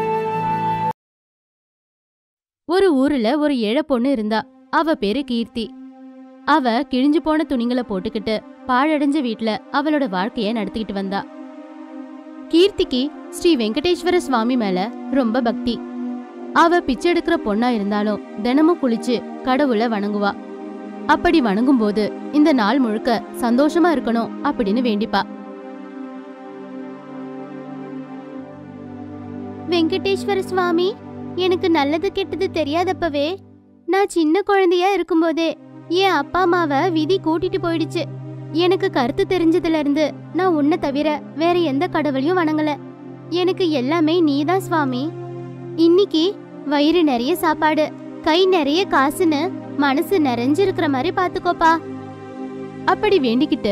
ஒரு ஊர்ல ஒரு ஏழை பொண்ணு இருந்தா. அவ பேரு கீர்த்தி. அவ கிழிஞ்சு போன துணிங்களை போட்டுக்கிட்டு பாழடைஞ்ச வீட்ல அவளோட வாழ்க்கைய நடத்திக்கிட்டு வந்தா. கீர்த்திக்கு ஸ்ரீ வெங்கடேஸ்வர சுவாமி மேல ரொம்ப பக்தி. அவ பிச்சை எடுக்கிற பொண்ணா இருந்தாலும் தினமும் குளிச்சு கடவுளை வணங்குவா. அப்படி வணங்கும் போது இந்த நாள் முழுக்க சந்தோஷமா இருக்கணும் அப்படின்னு வேண்டிப்பா. வெங்கடேஸ்வர சுவாமி, எனக்கு நல்லது கெட்டது தெரியாதப்பவே நான் சின்ன குழந்தையா இருக்கும்போதே என் அப்பா அம்மாவை விதி கூட்டிட்டு போயிடுச்சு. எனக்கு கருத்து தெரிஞ்சதுல இருந்து நான் உன்னை தவிர வேற எந்த கடவுளையும் வணங்கல. எனக்கு எல்லாமே நீதான் சுவாமி. இன்னைக்கு வயிறு நிறைய சாப்பாடு, கை நிறைய காசுன்னு மனசு நிறைஞ்சிருக்கிற மாதிரி பாத்துக்கோப்பா அப்படி வேண்டிக்கிட்டு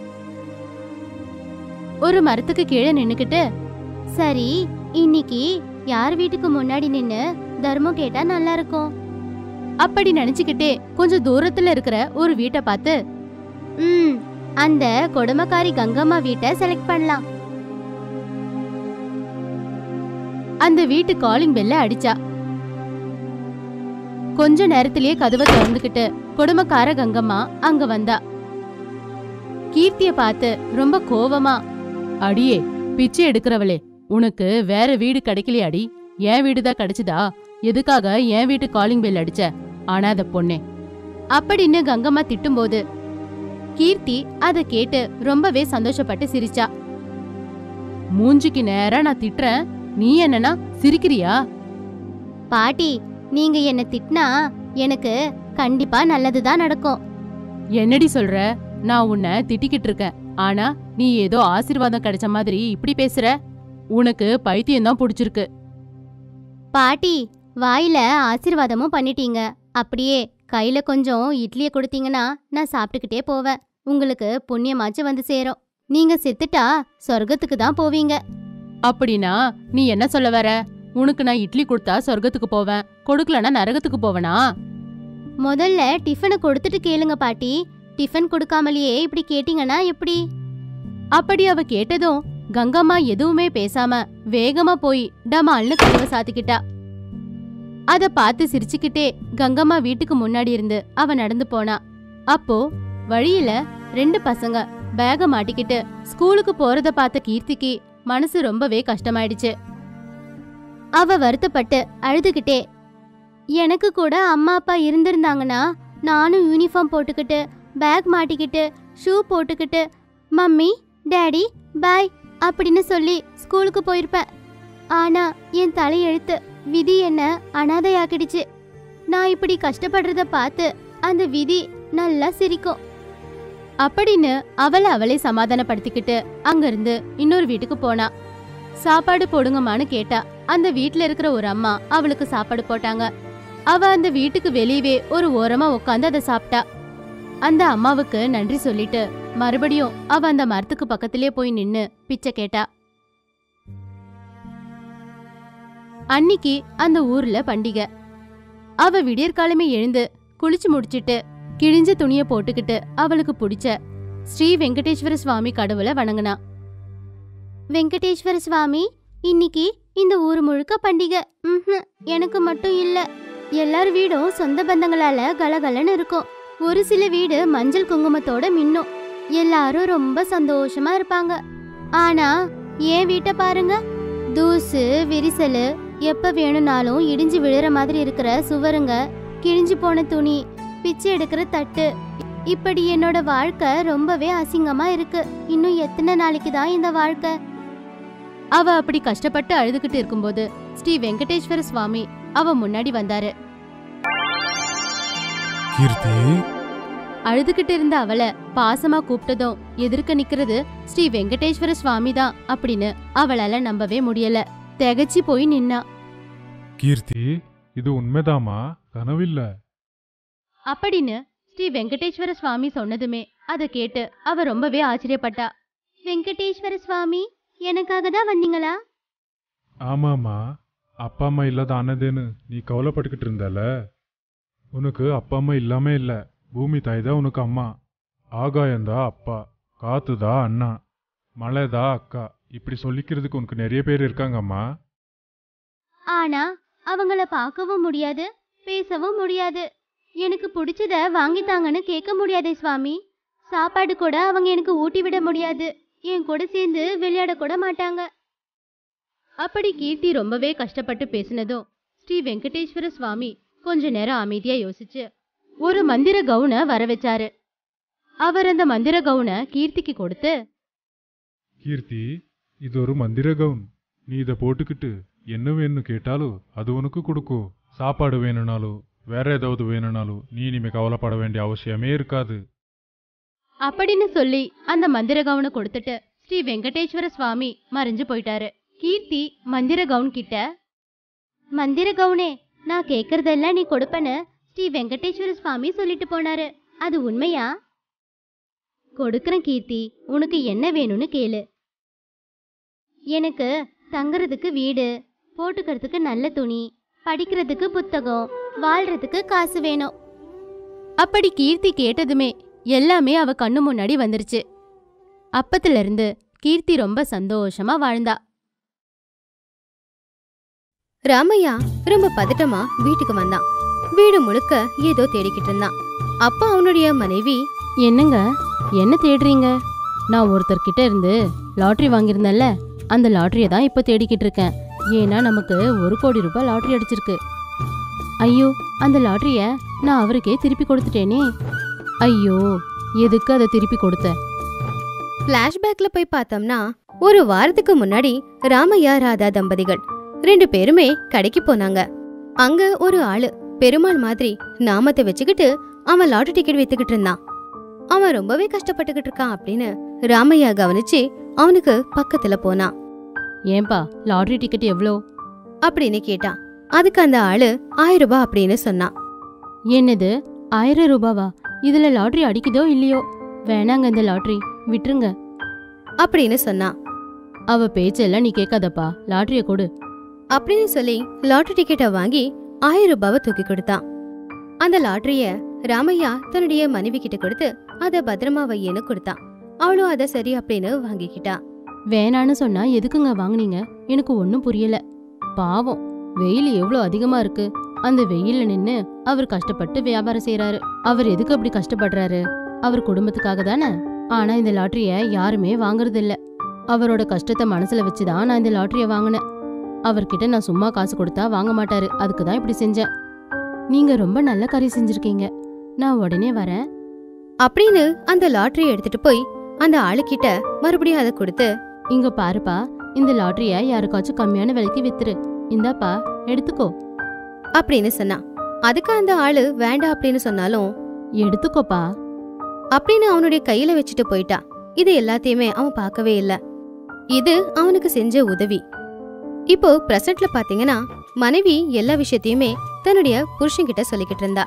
ஒரு மரத்துக்கு கீழே நின்னுக்கிட்டு, சரி, இன்னைக்கு யார் வீட்டுக்கு முன்னாடி நின்னு தர்மம் கேட்டா நல்லா இருக்கும் அப்படி நினைச்சுக்கிட்டே கொஞ்சம் தூரத்துல இருக்கிற ஒரு வீட்டை பார்த்து, அந்த கொடுமக்காரி கங்கம்மா வீட்டை செலக்ட் பண்ணலாம். அந்த வீட்டு காலிங் பெல்ல அடிச்சா. கொஞ்ச நேரத்திலேயே கதவை திறந்துகிட்டு கொடுமக்கார கங்கம்மா அங்க வந்தா. கீர்த்திய பார்த்து ரொம்ப கோவமா, அடியே, பிச்சை எடுக்கிறவளே, உனக்கு வேற வீடு கிடைக்கலையாடி? என் வீடுதான் கிடைச்சுதா? எதுக்காக என் வீட்டு காலிங் பெல் அடிச்ச அனாதை பொண்ணே அப்படின்னு கங்கம்மா திட்டும்போது கீர்த்தி அதை கேட்டு ரொம்பவே சந்தோஷப்பட்டு சிரிச்சா. மூஞ்சிக்கு நேரா நான் திட்டுறேன், நீ என்னன்னா சிரிக்கிறியா? பாட்டி, நீங்க என்ன திட்டினா எனக்கு கண்டிப்பா நல்லதுதான் நடக்கும். என்னடி சொல்ற? நான் உன்னை திட்டிக்கிட்டு இருக்கேன், ஆனா நீ ஏதோ ஆசீர்வாதம் கிடைச்ச மாதிரி இப்படி பேசுற. உனக்கு பைத்தியம்தான் பிடிச்சிருக்கு. பாட்டி, வாயில ஆசீர்வாதமும் பண்ணிட்டீங்க, அப்படியே கையில கொஞ்சம் இட்லியை கொடுத்தீங்கன்னா நான் சாப்பிட்டுக்கிட்டே போவேன். உங்களுக்கு புண்ணியமாச்சும் வந்து சேரும். நீங்க செத்துட்டா சொர்க்கத்துக்கு தான் போவீங்க. அப்படின்னா நீ என்ன சொல்ல வர? உனக்கு நான் இட்லி கொடுத்தா சொர்க்கத்துக்கு போவேன், கொடுக்கலன்னா நரகத்துக்கு போவனா? முதல்ல டிஃபனை கொடுத்துட்டு கேளுங்க பாட்டி. டிஃபன் கொடுக்காமலேயே இப்படி கேட்டீங்கன்னா எப்படி? அப்படி அவ கேட்டதும் கங்கம்மா எதுவுமே பேசாம வேகமா போய் டமால்னு கதவை சாத்திக்கிட்டா. அத பார்த்து சிரிச்சுக்கிட்டே கங்கம்மா வீட்டுக்கு முன்னாடி இருந்து அவ நடந்து போனா. அப்போ வழியில 2 பசங்க பேக மாட்டிக்கிட்டு ஸ்கூலுக்கு போறத பார்த்த கீர்த்திக்கு மனசு ரொம்பவே கஷ்டமாயிடுச்சு. அவ வருத்தப்பட்டு அழுதுகிட்டே, எனக்கு கூட அம்மா அப்பா இருந்திருந்தாங்கன்னா நானும் யூனிஃபார்ம் போட்டுக்கிட்டு பேக் மாட்டிக்கிட்டு ஷூ போட்டுக்கிட்டு மம்மி டேடி பாய் அப்படின்னு சொல்லி ஸ்கூலுக்கு போயிருப்பேன். ஆனா என் தலையெழுத்து விதி என்ன அனாதையாக்கிடுச்சு. நான் இப்படி கஷ்டப்படுறத பார்த்து அந்த விதி நல்லா சிரிக்கும் அப்படின்னு அவளை சமாதானப்படுத்திக்கிட்டு அங்கிருந்து இன்னொரு வீட்டுக்கு போனா. சாப்பாடு போடுங்கம்மான்னு கேட்டா. அந்த வீட்டுல இருக்கிற ஒரு அம்மா அவளுக்கு சாப்பாடு போட்டாங்க. அவ அந்த வீட்டுக்கு வெளியவே ஒரு ஓரமா உட்காந்து அதை சாப்பிட்டா. அந்த அம்மாவுக்கு நன்றி சொல்லிட்டு மறுபடியும் அவ அந்த மரத்துக்கு பக்கத்திலே போய் நின்னு பிச்சை கேட்டா. அன்னிக்கு அந்த ஊர்ல பண்டிகை. அவ விடியற்காலமே எழுந்து குளிச்சு முடிச்சிட்டு கிழிஞ்ச துணிய போட்டுக்கிட்டு அவளுக்கு பிடிச்ச ஸ்ரீ வெங்கடேஸ்வர சுவாமி கடவுளை வணங்கினா. வெங்கடேஸ்வர சுவாமி, இன்னைக்கு இந்த ஊர் முழுக்க பண்டிகை. எனக்கு மட்டும் இல்ல, எல்லார் வீடும் சொந்த பந்தங்களால கலகலன்னு இருக்கும். ஒரு சில வீடு மஞ்சள் குங்குமத்தோட மின்னும். எல்லாரும் ரொம்ப சந்தோஷமா இருப்பாங்க. ஆனா என் வீட்டை பாருங்க, தூசு விரிசலு, எப்ப வேணும்னாலும் இடிஞ்சு விழுற மாதிரி இருக்கிற சுவருங்க, கிழிஞ்சு போன துணி, பிச்சை எடுக்கிற தட்டு, இப்படி என்னோட வாழ்க்கை ரொம்பவே அசிங்கமா இருக்கு. இன்னும் எத்தனை நாளைக்கு தான் இந்த வாழ்க்கை? அவ அப்படி கஷ்டப்பட்டு அழுதுகிட்டு இருக்கும்போது ஸ்ரீ வெங்கடேஸ்வர சுவாமி அவ முன்னாடி வந்தாரு. கீர்த்தி, அழுதுகிட்டு இருந்த அவளை பாசமா கூப்பிட்டதும் எதிர்க்க நிக்கிறது ஸ்ரீ வெங்கடேஸ்வர சுவாமி தான் அப்படின்னு அவளால நம்பவே முடியல. திகச்சு போய் நின்னா. கீர்த்தி, இது உண்மைதாமா, கனவில்ல அப்படின்னு ஸ்ரீ வெங்கடேஸ்வர சுவாமி சொன்னதுமே அதை கேட்டு அவ ரொம்பவே ஆச்சரியப்பட்டா. வெங்கடேஸ்வர சுவாமி, எனக்காக தான் வந்தீங்களா? ஆமாமா, அப்பா அம்மா இல்லாத ஆனதுன்னு நீ கவலைப்பட்டுக்கிட்டு இருந்தல. உனக்கு அப்பா அம்மா இல்லாம இல்ல, பூமி தாய் தான் உனக்கு அம்மா, ஆகாயந்தா அப்பா, காத்துதா அண்ணா, மழைதா அக்கா, இப்படி சொல்லிக்கிறதுக்கு உனக்கு நிறைய பேர் இருக்காங்கம்மா. ஆனா அவங்கள பார்க்கவும் முடியாது, பேசவும் முடியாது. எனக்கு பிடிச்சத வாங்கித்தாங்கன்னு கேட்க முடியாதே சுவாமி. சாப்பாடு கூட அவங்க எனக்கு ஊட்டி விட முடியாது. என் கூட சேர்ந்து விளையாட கூட மாட்டாங்க. அப்படி கீர்த்தி ரொம்பவே கஷ்டப்பட்டு பேசினதும் ஸ்ரீ வெங்கடேஸ்வர சுவாமி கொஞ்ச நேரம் அமைதியா யோசிச்சு ஒரு மந்திர கவுனை வர வச்சாரு. அவர் அந்த மந்திர கவுனை கீர்த்திக்கு கொடுத்து, கீர்த்தி, இது ஒரு மந்திர கவுன். நீ இதை போட்டுக்கிட்டு என்ன வேணும்னு கேட்டாலும் அது உனக்கு கொடுக்கும். சாப்பாடு வேணும்னாலும் வேற ஏதாவது வேணும்னாலும் நீ இனிமே கவலைப்பட வேண்டிய அவசியமே இருக்காது அப்படின்னு சொல்லி அந்த மந்திர கவுனை கொடுத்துட்டு ஸ்ரீ வெங்கடேஸ்வர சுவாமி மறைஞ்சு போயிட்டாரு. கீர்த்தி மந்திர கவுன் கிட்ட, மந்திர கவுனே, நான் கேக்குறதெல்லாம் நீ கொடுப்பேன்னு ஸ்ரீ வெங்கடேஸ்வர சுவாமி சொல்லிட்டு போனாரு. அது உண்மையா? கொடுக்கறேன் கீர்த்தி, உனக்கு என்ன வேணும்னு கேளு. எனக்கு தங்குறதுக்கு வீடு, போட்டுக்கிறதுக்கு நல்ல துணி, படிக்கிறதுக்கு புத்தகம், வாழ்றதுக்கு காசு வேணும். அப்படி கீர்த்தி கேட்டதுமே எல்லாமே அவ கண்ணு முன்னாடி வந்துருச்சு. அப்பத்துல இருந்து கீர்த்தி ரொம்ப சந்தோஷமா வாழ்ந்தா. ராமையா ரொம்ப பதட்டமா வீட்டுக்கு வந்தான். வீடு முழுக்க ஏதோ தேடிக்கிட்டு இருந்தான். அப்ப அவனுடைய மனைவி, என்னங்க, என்ன தேடுறீங்க? நான் ஒருத்தர்கிட்ட இருந்து லாட்டரி வாங்கியிருந்தேன்ல, அந்த லாட்டரியை தான் இப்ப தேடிக்கிட்டு இருக்கேன். ஏன்னா நமக்கு 1 கோடி ரூபாய் லாட்டரி அடிச்சிருக்கு. ஐயோ, அந்த லாட்டரிய நான் அவருக்கே திருப்பி கொடுத்துட்டேனே. ஐயோ, எதுக்கு அதை திருப்பி கொடுத்த? பிளாஷ்பேக்ல போய் பார்த்தோம்னா, ஒரு வாரத்துக்கு முன்னாடி ராமையா ராதா தம்பதிகள் 2 பேருமே கடைக்கு போனாங்க. அங்க ஒரு ஆளு பெருமாள் மாதிரி நாமத்தை வச்சுக்கிட்டு அவன் லாட்டரி டிக்கெட் வித்துக்கிட்டு இருந்தான். அவன் ரொம்பவே கஷ்டப்பட்டுக்கிட்டு இருக்கான் அப்படின்னு ராமையா கவனிச்சு அவனுக்கு பக்கத்துல போனான். ஏன்பா, லாட்டரி டிக்கெட் எவ்வளோ அப்படின்னு கேட்டான். அதுக்கு அந்த ஆளு 1000 ரூபாய் அப்படின்னு சொன்னான். என்னது, 1000 ரூபாவா? இதுல லாட்டரி அடிக்குதோ இல்லையோ, வேணாங்க இந்த லாட்டரி, விட்டுருங்க அப்படின்னு சொன்னான். அவ பேச்செல்லாம் நீ கேட்காதப்பா, லாட்டரிய கொடு அப்படின்னு சொல்லி லாட்டரி டிக்கெட்டை வாங்கி 1000 ரூபாவை தூக்கி கொடுத்தான். அந்த லாட்டரிய ராமையா தன்னுடைய மனைவி கிட்ட கொடுத்து அத பத்திரமா வையேன்னு கொடுத்தான். அவளும் அத சரி அப்படின்னு வாங்கிக்கிட்டா. வேணான்னு சொன்னா எதுக்குங்க வாங்குனீங்க? எனக்கு ஒன்னும் புரியல. பாவம், வெயில் எவ்வளவு அதிகமா இருக்கு. அந்த வெயில்ல நின்னு அவர் கஷ்டப்பட்டு வியாபாரம் செய்யறாரு. அவர் எதுக்கு அப்படி கஷ்டப்படுறாரு? அவர் குடும்பத்துக்காக தானே. ஆனா இந்த லாட்டரிய யாருமே வாங்குறது இல்ல. அவரோட கஷ்டத்தை மனசுல வச்சுதான் நான் இந்த லாட்டரிய வாங்கினேன். அவர்கிட்ட நான் சும்மா காசு கொடுத்தா வாங்க மாட்டாரு, அதுக்குதான் இப்படி செஞ்சேன். நீங்க ரொம்ப நல்ல காரியம் செஞ்சிருக்கீங்க, நான் உடனே வரேன் அப்படின்னு அந்த லாட்டரியை எடுத்துட்டு போய் அந்த ஆளுகிட்ட மறுபடியும் அதை கொடுத்து, இங்க பாருப்பா, இந்த லாட்டரிய யாருக்காச்சும் கம்மியான விலைக்கு வித்துரு, இந்தாப்பா எடுத்துக்கோ அப்படின்னு சொன்னான். அதுக்கு அந்த ஆளு வேண்டாம் அப்படின்னு சொன்னாலும், எடுத்துக்கோப்பா அப்படின்னு அவனுடைய கையில வச்சுட்டு போயிட்டா. இது எல்லாத்தையுமே அவன் பார்க்கவே இல்ல. இது அவனுக்கு செஞ்ச உதவி. இப்போ பிரசன்ட்ல பாத்தீங்கன்னா, மனைவி எல்லா விஷயத்தையுமே தன்னுடைய புருஷன்கிட்ட சொல்லிக்கிட்டு இருந்தா.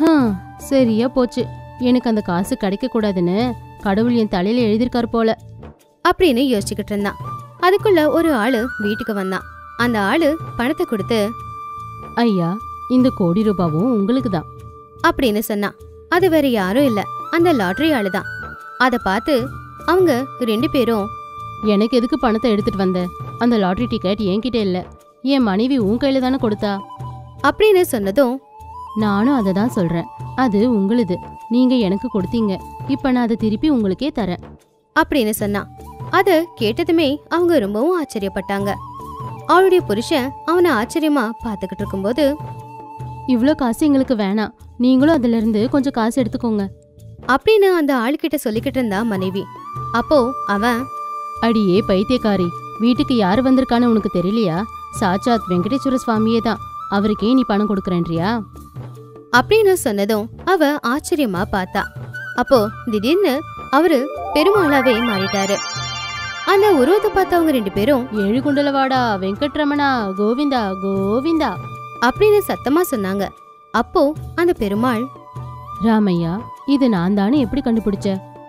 சரியா போச்சு, எனக்கு அந்த காசு கிடைக்க கூடாதுன்னு கடவுள் என் தலையில எழுதிருக்காரு போல அப்படின்னு யோசிச்சுக்கிட்டு இருந்தான். அதுக்குள்ள ஒரு ஆளு வீட்டுக்கு வந்தான். அந்த ஆளு பணத்தை கொடுத்து, ஐயா, இந்த 1 கோடி ரூபாவும் உங்களுக்கு தான் அப்படின்னு சொன்னான். அது வேற யாரும் இல்ல, அந்த லாட்டரி ஆளுதான். அத பார்த்து அவங்க 2 பேரும், எனக்கு எதுக்கு பணத்தை எடுத்துட்டு வந்த? அந்த லாட்டரி டிக்கெட் என்கிட்ட இல்ல, என் மனைவி உன் கையில தானே கொடுத்தா அப்படின்னு சொன்னதும், நானும் அதை தான் சொல்றேன், அது உங்களுது, நீங்க எனக்கு கொடுத்தீங்க, இப்ப நான் அதை திருப்பி உங்களுக்கே தரேன் அப்படின்னு சொன்னான். அத கேட்டதுமே அவங்க ரொம்பவும் ஆச்சரியப்பட்டாங்க. அவளுடைய புருஷன் அவனை ஆச்சரியமா பாத்துக்கிட்டு இருக்கும்போது, இவ்ளோ காசு எங்களுக்கு வேணாம், நீங்களும் அதுல இருந்து கொஞ்சம் காசு எடுத்துக்கோங்க அப்படின்னு அந்த ஆளுகிட்ட சொல்லிக்கிட்டு இருந்தா மனைவி. அப்போ அவன், அடியே பைத்தியக்காரி, வீட்டுக்கு யாரு வந்திருக்கான்னு உனக்கு தெரியலையா? சாட்சாத் வெங்கடேஸ்வர சுவாமியே தான், அவருக்கே நீ பணம் கொடுக்கறேன்றியா அப்படின்னு சொன்னதும் அவ ஆச்சரியமா பார்த்தா. அப்போ திடீர்னு அவரு பெருமாளாவே மாறிட்டாரு. அந்த உருவத்தை பார்த்த அவங்க 2 பேரும், எழுகுண்டலவாடா வெங்கட்ரமணா கோவிந்தா கோவிந்தா அப்படின்னு சத்தமா சொன்னாங்க. அப்போ அந்த பெருமாள், ராமையா, இது நான் தானே எப்படி கண்டுபிடிச்ச?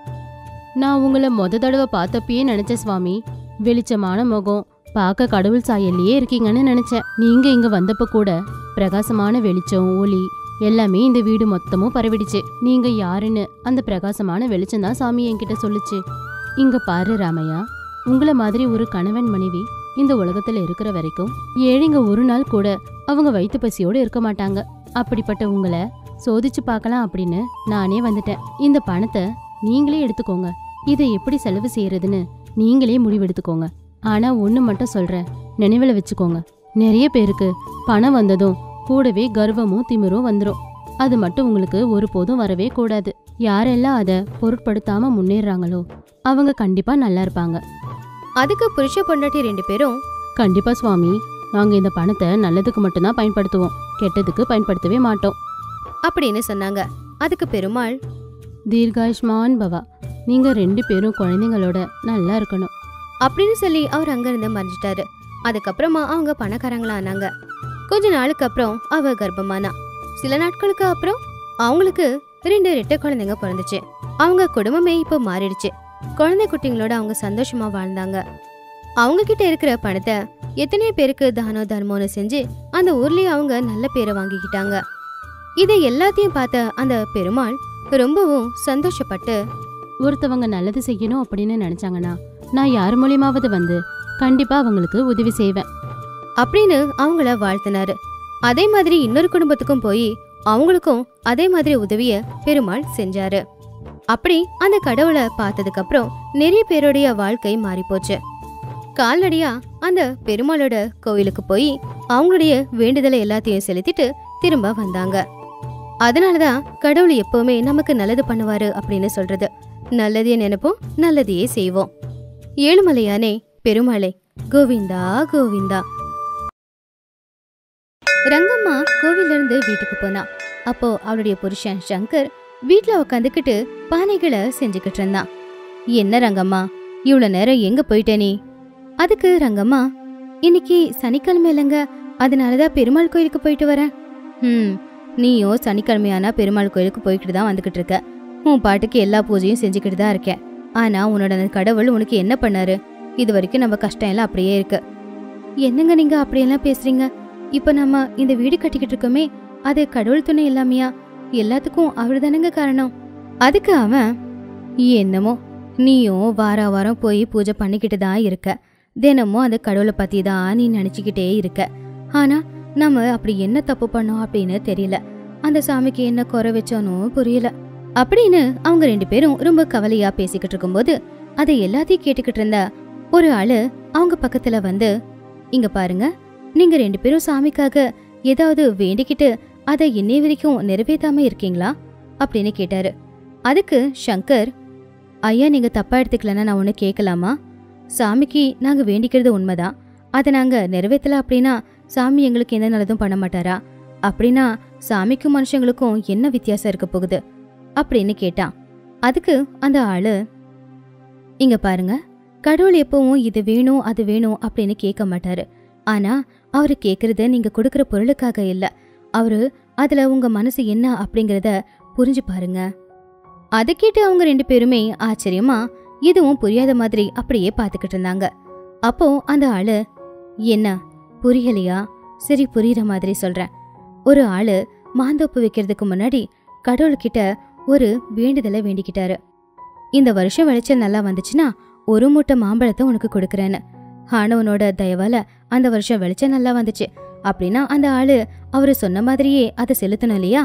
நான் உங்களை தடவை பார்த்தப்பயே நினைச்சேன் சுவாமி, வெளிச்சமான முகம், பார்க்க கடவுள் சாயல்லையே இருக்கீங்கன்னு நினைச்சேன். நீங்க இங்க வந்தப்ப கூட பிரகாசமான வெளிச்சம், ஒளி எல்லாமே இந்த வீடு மொத்தமும் பரவிடுச்சு. நீங்க யாருன்னு அந்த பிரகாசமான வெளிச்சம் தான் சாமி என்கிட்ட சொல்லுச்சு. இங்க பாரு ராமையா, உங்களை மாதிரி ஒரு கணவன் மனைவி இந்த உலகத்துல இருக்கிற வரைக்கும் ஏழைங்க ஒரு நாள் கூட அவங்க வயிற்று பசியோட இருக்க மாட்டாங்க. அப்படிப்பட்ட உங்களை சோதிச்சு பார்க்கலாம் அப்படின்னு நானே வந்துட்டேன். இந்த பணத்தை நீங்களே எடுத்துக்கோங்க, இதை எப்படி செலவு செய்யறதுன்னு நீங்களே முடிவெடுத்துக்கோங்க. ஆனா ஒண்ணு மட்டும் சொல்றேன், நினைவுல வச்சுக்கோங்க, நிறைய பேருக்கு பணம் வந்ததும் கூடவே கர்வமும் திமிரும் வந்துடும். அது மட்டும் உங்களுக்கு ஒருபோதும் வரவே கூடாது. யாரெல்லாம் அதை பொருட்படுத்தாம முன்னேறாங்களோ அவங்க கண்டிப்பா நல்லா இருப்பாங்க. அதுக்கு புருஷ பொண்டாட்டி 2 பேரும், கண்டிப்பா சுவாமி, நாங்க இந்த பணத்தை நல்லதுக்கு மட்டும்தான் பயன்படுத்துவோம், கெட்டதுக்கு பயன்படுத்தவே மாட்டோம் அப்படின்னு சொன்னாங்க. அதுக்கு பெருமாள், தீர்காயுஷ்மான் பவா, நீங்க 2 பேரும் குழந்தைங்களோட நல்லா இருக்கணும் அப்படின்னு சொல்லி அவர் அங்கிருந்து மறைஞ்சிட்டாரு. அதுக்கப்புறமா அவங்க பணக்காரங்களா ஆனாங்க. கொஞ்ச நாளுக்கு அப்புறம் அவ கர்ப்பமானா. சில நாட்களுக்கு அப்புறம் அவங்களுக்கு 2 ரெட்டை குழந்தைங்க பிறந்துச்சு. அவங்க குடும்பமே இப்போ மாறிடுச்சு. குழந்தை குட்டிங்களோட அவங்க சந்தோஷமா வாழ்ந்தாங்க. அவங்க கிட்ட இருக்கிற பணத்தை எத்தனையோ பேருக்கு தானோ தர்மம்னு செஞ்சு அந்த ஊர்லயே அவங்க நல்ல பேரை வாங்கிக்கிட்டாங்க. இதை எல்லாத்தையும் பார்த்த அந்த பெருமாள் ரொம்பவும் சந்தோஷப்பட்டு, ஒருத்தவங்க நல்லது செய்யணும் அப்படின்னு நினைச்சாங்கன்னா நான் யார் மூலியமாவது வந்து கண்டிப்பா அவங்களுக்கு உதவி செய்வேன் அப்படின்னு அவங்கள வாழ்த்தினாரு. அதே மாதிரி இன்னொரு குடும்பத்துக்கும் போய் அவங்களுக்கும் அதே மாதிரி உதவிய பெருமாள் செஞ்சாரு. அப்படி அந்த கடவுளை பார்த்ததுக்கு அப்புறம் நிறைய பேருடைய வாழ்க்கை மாறி போச்சு. கால்நடையா அந்த பெருமாளோட கோயிலுக்கு போய் அவங்களுடைய வேண்டுதலை எல்லாத்தையும் செலுத்திட்டு திரும்ப வந்தாங்க. அதனாலதான் கடவுள் எப்பவுமே நமக்கு நல்லது பண்ணுவாரு அப்படின்னு சொல்றது. நல்லதையே நினைப்போம், நல்லதையே செய்வோம். ஏழுமலையானே பெருமாளே கோவிந்தா கோவிந்தா. ரங்கம்மா கோவில்ல இருந்து வீட்டுக்கு போனா. அப்போ அவளுடைய புருஷன் சங்கர் வீட்டுல உக்காந்துக்கிட்டு பானைகளை செஞ்சுக்கிட்டு இருந்தான். என்ன ரங்கம்மா, இவ்வளவு நேரம் எங்க போயிட்ட நீ? அதுக்கு ரங்கம்மா, இன்னைக்கு சனிக்கிழமை இல்லைங்க, அதனாலதான் பெருமாள் கோயிலுக்கு போயிட்டு வரேன். நீயும் சனிக்கிழமையானா பெருமாள் கோயிலுக்கு போய்கிட்டு தான் வந்துகிட்டு இருக்க. உன் பாட்டுக்கு எல்லா பூஜையும் செஞ்சுக்கிட்டு தான் இருக்கேன். ஆனா உன்னோட கடவுள் உனக்கு என்ன பண்ணாரு? இது வரைக்கும் நம்ம கஷ்டம் எல்லாம் அப்படியே இருக்கு. என்னங்க நீங்க அப்படியெல்லாம் பேசுறீங்க? இப்ப நம்ம இந்த வீடு கட்டிக்கிட்டு இருக்கோமே, அது கடவுள் துணை இல்லாமையா? எல்லாத்துக்கும் அவரு தானங்க காரணம். அதுக்கு அவன், என்னமோ நீயும் வார வாரம் போய் பூஜை பண்ணிக்கிட்டு தான் இருக்க. தினமும் அந்த கடவுளை பத்தி தான் நீ நினைச்சுக்கிட்டே இருக்க. ஆனா நம்ம அப்படி என்ன தப்பு பண்ணோம் அப்படின்னு தெரியல. அந்த சாமிக்கு என்ன குறை வச்சோன்னு புரியல அப்படின்னு அவங்க 2 பேரும் ரொம்ப கவலையா பேசிக்கிட்டு இருக்கும்போது அதை எல்லாத்தையும் கேட்டுக்கிட்டு இருந்த ஒரு ஆளு அவங்க பக்கத்துல வந்து, இங்க பாருங்க, நீங்க 2 பேரும் சாமிக்காக ஏதாவது வேண்டிக்கிட்டு அதை இன்னை வரைக்கும் நிறைவேற்றாம இருக்கீங்களா அப்படின்னு கேட்டாரு. அதுக்கு சங்கர், ஐயா நீங்க தப்பா எடுத்துக்கலன்னா நான் ஒண்ணு கேட்கலாமா? சாமிக்கு நாங்க வேண்டிக்கிறது உண்மைதான். அதை நாங்க நிறைவேற்றல அப்படின்னா சாமி எங்களுக்கு எந்த நல்லதும் பண்ண மாட்டாரா? அப்படின்னா சாமிக்கும் மனுஷங்களுக்கும் என்ன வித்தியாசம் இருக்க போகுது அப்படின்னு கேட்டான். அதுக்கு அந்த ஆளு, இங்க பாருங்க, கடவுள் எப்பவும் இது வேணும் அது வேணும் அப்படின்னு கேட்க மாட்டாரு. ஆனா அவரு கேக்குறது நீங்க கொடுக்கற பொருளுக்காக இல்ல, அவரு அதுல உங்க மனசு என்ன அப்படிங்கறத புரிஞ்சு பாருங்க. அதை கேட்டு அவங்க 2 பேருமே ஆச்சரியமா எதுவும் புரியாத மாதிரி அப்படியே பாத்துக்கிட்டு இருந்தாங்க. அப்போ அந்த ஆளு, என்ன புரியலையா? சரி புரியுற மாதிரி சொல்றேன். ஒரு ஆளு மாந்தோப்பு வைக்கிறதுக்கு முன்னாடி கடவுள்கிட்ட ஒரு வேண்டுதலை வேண்டிக்கிட்டாரு. இந்த வருஷம் விளைச்சல் நல்லா வந்துச்சுன்னா 1 மூட்டை மாம்பழத்தை உனக்கு கொடுக்கறேன்னு. ஆனவனோட தயவால அந்த வருஷம் விளைச்சல் நல்லா வந்துச்சு அப்படின்னா அந்த ஆளு அவரு சொன்ன மாதிரியே அதை செலுத்தணும் இல்லையா?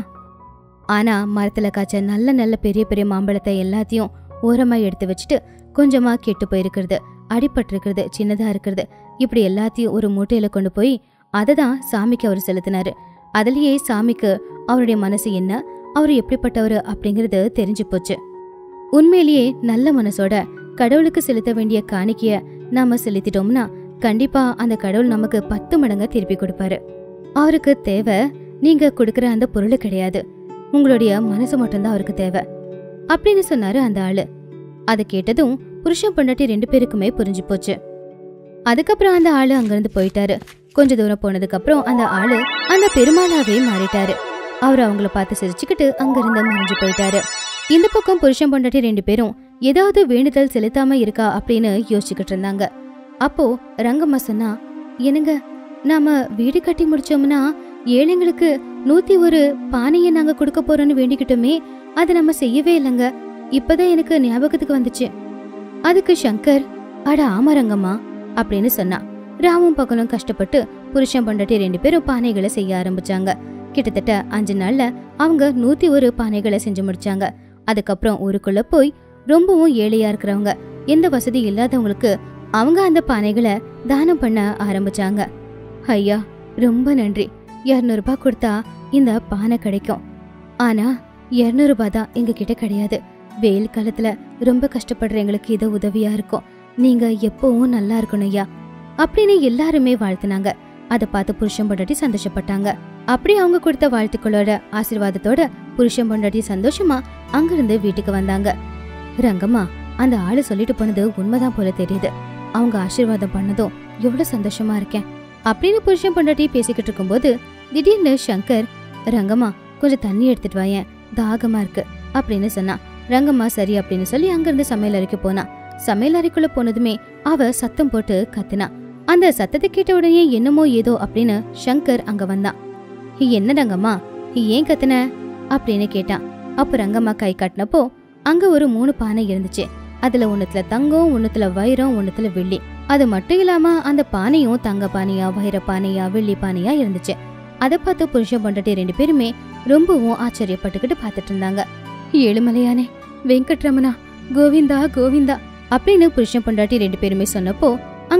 ஆனா மரத்துல காய்ச்ச நல்ல நல்ல பெரிய பெரிய மாம்பழத்தை எல்லாத்தையும் ஓரமா எடுத்து வச்சுட்டு கொஞ்சமா கெட்டு போயிருக்கிறது, அடிபட்டிருக்கிறது, சின்னதா இருக்கிறது, இப்படி எல்லாத்தையும் ஒரு மூட்டையில கொண்டு போய் அதை தான் சாமிக்கு அவர் செலுத்தினாரு. அதுலயே சாமிக்கு அவருடைய மனசு என்ன, அவரு எப்படிப்பட்டவரு அப்படிங்கறது தெரிஞ்சு போச்சு. உண்மையிலேயே நல்ல மனசோட கடவுளுக்கு செலுத்த வேண்டிய காணிக்கைய நாம செலுத்திட்டோம்னா கண்டிப்பா அந்த கடவுள் நமக்கு 10 மடங்கா திருப்பி கொடுப்பாரு. அவருக்கு தேவை நீங்க கொடுக்கற அந்த பொருள் கிடையாது, உங்களுடைய மனசு மட்டும்தான் அவருக்கு தேவை அப்படின்னு சொன்னாரு அந்த ஆளு. அதை கேட்டதும் புருஷன் பொண்டாட்டி 2 பேருக்குமே புரிஞ்சு போச்சு. அதுக்கப்புறம் அந்த ஆளு அங்கிருந்து போயிட்டாரு. கொஞ்ச தூரம் போனதுக்கு அப்புறம் அந்த ஆளு அந்த பெருமாளாவே மாறிட்டாரு. அவர் அவங்கள பார்த்து சிரிச்சுக்கிட்டு அங்கிருந்து மறைஞ்சு போயிட்டாரு. இந்த பக்கம் புருஷன் பொண்டாட்டி 2 பேரும் ஏதாவது வேண்டுதல் செலுத்தாம இருக்கா அப்படின்னு யோசிச்சுக்கிட்டு இருந்தாங்க. அப்போ ரங்கம்மா சொன்னா, என்னங்க, நாம வீடு கட்டி முடிச்சோம்னா ஏழைங்களுக்கு 101 பானையை நாங்க கொடுக்க போறோம்னு வேண்டிக்கிட்டோமே, அதை நம்ம செய்யவே இல்லைங்க. இப்பதான் எனக்கு ஞாபகத்துக்கு வந்துச்சு. அதுக்கு சங்கர், அட ஆமா ரங்கம்மா அப்படின்னு சொன்னா. ராமும் பகலும் கஷ்டப்பட்டு புருஷன் பொண்டாட்டி 2 பேரும் பானைகளை செய்ய ஆரம்பிச்சாங்க. கிட்டத்தட்ட 5 நாள்ல அவங்க 101 பானைகளை செஞ்சு முடிச்சாங்க. அதுக்கப்புறம் ஊருக்குள்ள போய் ரொம்பவும் ஏழையா இருக்கிறவங்க, எந்த வசதி இல்லாதவங்களுக்கு அவங்க அந்த பானைகளை தானம் பண்ண ஆரம்பிச்சாங்க. ஐயா ரொம்ப நன்றி, 200 ரூபாய் கொடுத்தா இந்த பானை கிடைக்கும். ஆனா 200 ரூபாய் தான் எங்க கிட்ட கிடையாது. வெயில் காலத்துல ரொம்ப கஷ்டப்படுற எங்களுக்கு இது உதவியா இருக்கும். நீங்க எப்பவும் நல்லா இருக்கணும் ஐயா அப்படின்னு எல்லாருமே வாழ்த்துனாங்க. அதை பார்த்து புருஷன் பொண்டாட்டி சந்தோஷப்பட்டாங்க. அப்படி அவங்க கொடுத்த வாழ்த்துக்களோட ஆசீர்வாதத்தோட புருஷன் பொண்டாட்டி சந்தோஷமா அங்கிருந்து வீட்டுக்கு வந்தாங்க. ரங்கம்மா, அந்த ஆளு சொல்லிட்டு போனது உண்மைதான் போல தெரியுது. அவங்க ஆசீர்வாதம் பண்ணதும் எவ்வளவு சந்தோஷமா இருக்கேன் அப்படின்னு புருஷன் பொண்டாட்டி பேசிக்கிட்டு இருக்கும்போது திடீர்னு சங்கர், ரங்கம்மா கொஞ்சம் தண்ணி எடுத்துட்டு வாயேன், தாகமா இருக்கு அப்படின்னு சொன்னா. ரங்கம்மா சரி அப்படின்னு சொல்லி அங்கிருந்து சமையல் அறைக்கு போனா. சமையல் அறைக்குள்ள போனதுமே அவ சத்தம் போட்டு கத்துனா. அந்த சத்தத்தை கேட்ட உடனே என்னமோ ஏதோ அப்படின்னு சங்கர் அங்க வந்தான். என்ன ரங்கம்மா, ஏன் கத்துன அப்படின்னு கேட்டான். அப்ப ரங்கம்மா கை காட்டினப்போ அங்க ஒரு 3 பானை இருந்துச்சு. அதுல ஒண்ணுத்துல தங்கம், ஒண்ணுத்துல வைரம், ஒண்ணுத்துல வெள்ளி. அது மட்டும் இல்லாம அந்த பானையும் தங்க பானையா, வைர பானையா, வெள்ளி பானையா இருந்துச்சு. அதை பார்த்து புருஷன் பொண்டாட்டி 2 பேருமே ரொம்பவும் ஆச்சரியப்பட்டுக்கிட்டு பாத்துட்டு இருந்தாங்க. ஏழுமலையானே வெங்கட்ரமணா, கோவிந்தா கோவிந்தா அப்படின்னு புருஷன் பொண்டாட்டி 2 பேருமே சொன்னப்போ அங்க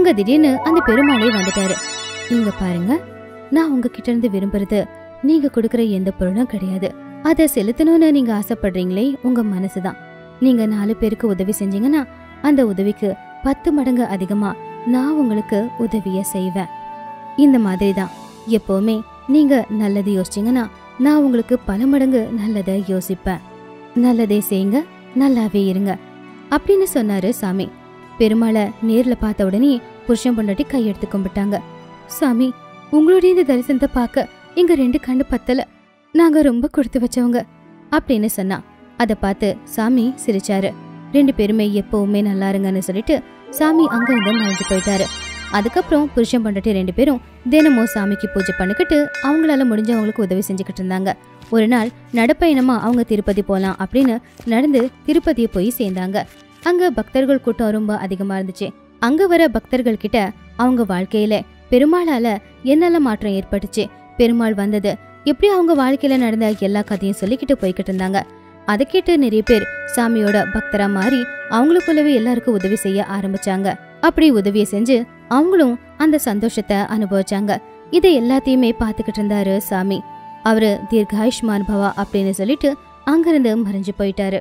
அங்க திடீர்னு அந்த பெருமாளே வந்துட்டாரு. இங்க பாருங்க, நான் உங்ககிட்ட இருந்து விரும்புறது நீங்க கொடுக்கற எந்த பொருளும் கிடையாது. அதை செலுத்தணும்னு நீங்க ஆசைப்படுறீங்களே உங்க மனசுதான். நீங்க 4 பேருக்கு உதவி செஞ்சீங்கன்னா அந்த உதவிக்கு 10 மடங்கு அதிகமா நான் உங்களுக்கு உதவிய செய்வேன். இந்த மாதிரி தான் எப்பவுமே நீங்க நல்லது யோசிச்சீங்கன்னா நான் உங்களுக்கு பல மடங்கு நல்லதை யோசிப்பேன். நல்லதே செய்யுங்க, நல்லாவே இருங்க அப்படின்னு சொன்னாரு சாமி. பெருமாளை நேர்ல பார்த்த உடனே புருஷன் பொண்டாட்டி கையெடுத்து கும்பிட்டாங்க. சாமி, உங்களுடைய இந்த தரிசனத்தை பார்க்க எங்க 2 கண்ணு பத்தல. நாங்க ரொம்ப கொடுத்து வச்சவங்க அப்படின்னு சொன்னா. அதை பார்த்து சாமி சிரிச்சாரு. 2 பேருமே எப்பவுமே நல்லா இருங்கன்னு சொல்லிட்டு சாமி அங்க இருந்து மறைஞ்சு போயிட்டாரு. அதுக்கப்புறம் புருஷன் பொண்டாட்டி 2 பேரும் தினமும் சாமிக்கு பூஜை பண்ணிக்கிட்டு அவங்களால முடிஞ்சவங்களுக்கு உதவி செஞ்சுக்கிட்டு இருந்தாங்க. ஒரு நாள் நடப்பயணமா அவங்க திருப்பதி போலாம் அப்படின்னு நடந்து திருப்பதியை போய் சேர்ந்தாங்க. அங்க பக்தர்கள் கூட்டம் ரொம்ப அதிகமா இருந்துச்சு. அங்க வர பக்தர்கள் கிட்ட அவங்க வாழ்க்கையில பெருமாளால என்னெல்லாம் மாற்றம் ஏற்பட்டுச்சு, பெருமாள் வந்தது எப்படி, அவங்க வாழ்க்கையில நடந்த எல்லா கதையும் சொல்லிக்கிட்டு போய்கிட்டு இருந்தாங்க. அதை கேட்டு நிறைய பேர் சாமியோட பக்தரா மாறி அவங்களுக்குள்ளவே எல்லாருக்கும் உதவி செய்ய ஆரம்பிச்சாங்க. அப்படி உதவியை செஞ்சு அவங்களும் அந்த சந்தோஷத்தை அனுபவிச்சாங்க. இதை எல்லாத்தையுமே பாத்துக்கிட்டு இருந்தாரு சாமி. அவரு தீர்காயுஷ்மான் பவா அப்படின்னு சொல்லிட்டு அங்கிருந்து மறைஞ்சு போயிட்டாரு.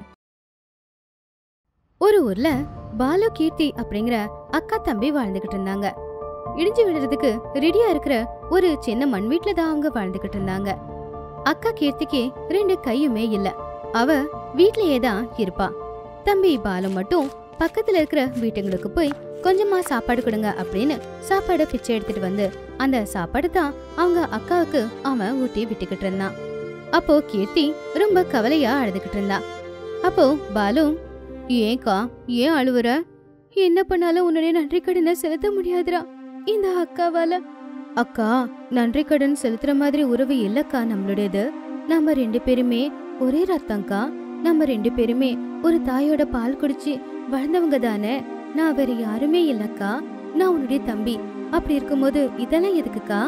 ஒரு ஊர்ல பாலு கீர்த்தி அப்படிங்கிற அக்கா தம்பி வாழ்ந்துகிட்டு இருந்தாங்க. இடிஞ்சு விழுறதுக்கு ரெடியா இருக்கிற ஒரு சின்ன மண் வீட்டுல தான் அவங்க வாழ்ந்துகிட்டு இருந்தாங்க. அக்கா கீர்த்திக்கு 2 கையுமே இல்ல. அவ வீட்லயே தான் இருப்பா. தம்பி பாலு மட்டும் பக்கத்துல இருக்கிற வீட்டுங்களுக்கு போய் கொஞ்சமா சாப்பாடு கொடுங்க அப்படின்னு சாப்பாடு பிச்சை எடுத்துட்டு வந்து அந்த சாப்பாடு தான் அவங்க அக்காவுக்கு அவன் ஊட்டி விட்டுக்கிட்டு இருந்தான். அப்போ கீர்த்தி ரொம்ப கவலையா அழுதுகிட்டு இருந்தா. அப்போ பாலு, ஏன்கா ஏன் அழுவுற? என்ன பண்ணாலும் உன்னுடைய நன்றி கடனை செலுத்த முடியாதுரா இந்த அக்காவால. அக்கா, நன்றி கடன் செலுத்துற மாதிரி உறவு இல்லக்கா நம்மளுடையது. நம்ம 2 பேருமே ஒரே ரத்தம்க்கா. நம்ம 2 பேருமே ஒரு தாயோட பால் குடிச்சு வளர்ந்தவங்க தானே. நான் வேற யாருமே இல்லக்கா. நான் உன்னுடைய தம்பி. அப்படி இருக்கும்போது இதெல்லாம் எதுக்குக்கா?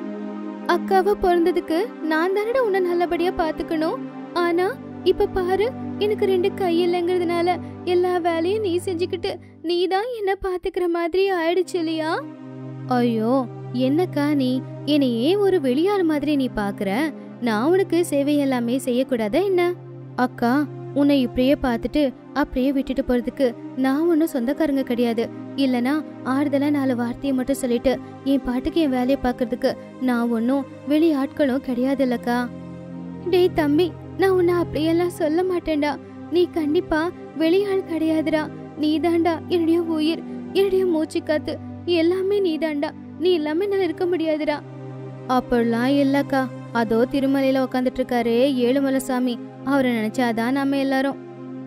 அக்காவ பிறந்ததுக்கு நான் தானடா உன்னை நல்லபடியா பாத்துக்கணும். ஆனா இப்ப பாரு, எனக்கு 2 கை இல்லைங்கிறதுனால எல்லா வேலையும் நீ செஞ்சுக்கிட்டு நீ தான் என்ன பாத்துக்கிற மாதிரி ஆயிடுச்சு இல்லையா? ஐயோ, என்னக்கா நீ என்னையே ஒரு வெளியாள் மாதிரி நீ பாக்குற? நான் உனக்கு சேவை எல்லாமே செய்யக்கூடாதா என்ன? அக்கா, உன்னை இப்படியே பார்த்துட்டு அப்படியே விட்டுட்டு போறதுக்கு நான் ஒன்னும் சொந்தக்காரங்க கிடையாது. இல்லனா ஆறுதலா 4 வார்த்தையை மட்டும் சொல்லிட்டு என் பாட்டுக்கு என் வேலையை பாக்குறதுக்கு நான் ஒன்னும் வெளி ஆட்களும் கிடையாது இல்லக்கா. டேய் தம்பி, நான் உன்னை அப்படியெல்லாம் சொல்ல மாட்டேன்டா. நீ கண்டிப்பா வெளியாள் கிடையாதுடா. நீதாண்டா என்னுடைய உயிர், என்னுடைய மூச்சு காத்து, எல்லாமே நீதாண்டா. நீ எல்லாமே நான் இருக்க முடியாதுடா. அப்படிலாம் இல்லக்கா. அதோ திருமலையில உக்காந்துட்டு இருக்காரு ஏழுமலை சாமி, அவரை நினைச்சாதான் நாம எல்லாரும்.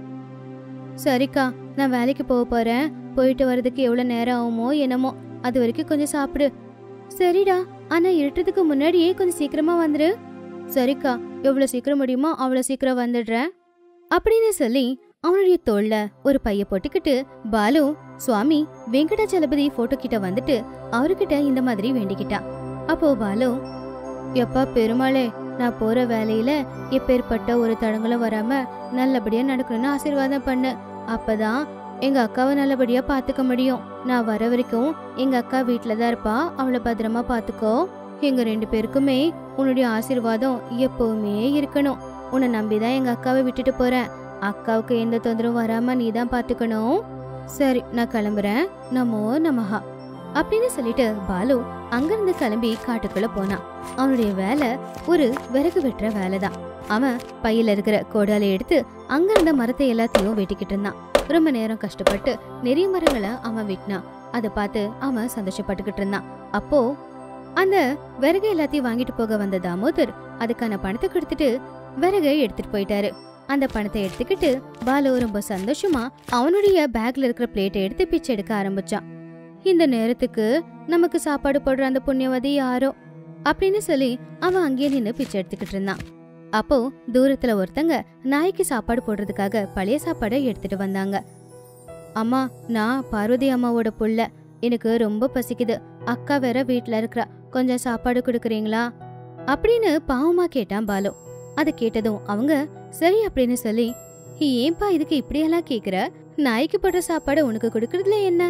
சரிக்கா, நான் வேலைக்கு போக போறேன். போயிட்டு வர்றதுக்கு எவ்வளவு நேரம் ஆகுமோ என்னமோ, அது வரைக்கும் கொஞ்சம் சாப்பிடு. சரிடா, ஆனா இருட்டதுக்கு முன்னாடியே கொஞ்சம் சீக்கிரமா வந்துரு. சரிக்கா, எவ்வளவு சீக்கிரம் முடியுமோ அவ்வளவு சீக்கிரம் வந்துடுறேன் அப்படின்னு சொல்லி அவனுடைய தோல்ல ஒரு பைய போட்டுக்கிட்டு பாலு சுவாமி வெங்கடாச்சலபதி போட்டோ கிட்ட வந்துட்டு அவர்கிட்ட இந்த மாதிரி வேண்டிக்கிட்டான். அப்போ பாலு, எப்பா பெருமாளே, நான் போற வேலையில எப்பேற்பட்ட ஒரு தடங்களும் வராம நல்லபடியா நடக்கணும்னு ஆசீர்வாதம் பண்ணு. அப்பதான் எங்க அக்காவை நல்லபடியா பாத்துக்க முடியும். நான் வர வரைக்கும் எங்க அக்கா வீட்டுலதான் இருப்பா. அவளை பத்திரமா பாத்துக்கோ. எங்க 2 பேருக்குமே உன்னுடைய ஆசீர்வாதம் எப்பவுமே இருக்கணும். உன்னை நம்பிதான் எங்க அக்காவை விட்டுட்டு போறேன். அக்காவுக்கு எந்த தொந்தரவும் வராம நீ தான் பாத்துக்கணும். சரி, நான் கிளம்புறேன். நமோ நமஹா அப்படின்னு சொல்லிட்டு பாலு அங்கிருந்து கிளம்பி காட்டுக்குள்ள போனான். அவனுடைய வேலை ஒரு விறகு வெட்டுற வேலைதான். அவன் பையில இருக்கிற கோடாலை எடுத்து அங்கிருந்த மரத்தை எல்லாத்தையும் வெட்டிக்கிட்டு இருந்தான். ரொம்ப நேரம் கஷ்டப்பட்டு நிறைய மரங்களை அவன் வெட்டினான். அதை பார்த்து அவன் சந்தோஷப்பட்டுக்கிட்டு இருந்தான். அப்போ அந்த விறகு எல்லாத்தையும் வாங்கிட்டு போக வந்த தாமோதர் அதுக்கான பணத்தை கொடுத்துட்டு விறகை எடுத்துட்டு போயிட்டாரு. அந்த பணத்தை எடுத்துக்கிட்டு பாலு ரொம்ப சந்தோஷமா அவனுடைய பேக்ல இருக்கிற பிளேட்டை எடுத்து பிச்சை எடுக்க ஆரம்பிச்சான். இந்த நேரத்துக்கு நமக்கு சாப்பாடு போடுற அந்த புண்ணியவதி யாரோ அப்படின்னு சொல்லி அவன் அங்கேயே நின்று பிச்சை எடுத்துக்கிட்டு இருந்தான். அப்போ தூரத்துல ஒருத்தங்க நாய்க்கு சாப்பாடு போடுறதுக்காக பழைய சாப்பாடை எடுத்துட்டு வந்தாங்க. அம்மா, நான் பார்வதி அம்மாவோட புள்ள. எனக்கு ரொம்ப பசிக்குது. அக்கா வேற வீட்டுல இருக்கிறா. கொஞ்சம் சாப்பாடு கொடுக்குறீங்களா அப்படின்னு பாவமா கேட்டான் பாலு. அதை கேட்டதும் அவங்க சரி அப்படின்னு சொல்லி, ஏன்பா இதுக்கு இப்படியெல்லாம் கேக்குற? நாய்க்கு போடுற சாப்பாடு உனக்கு கொடுக்கறதுல என்ன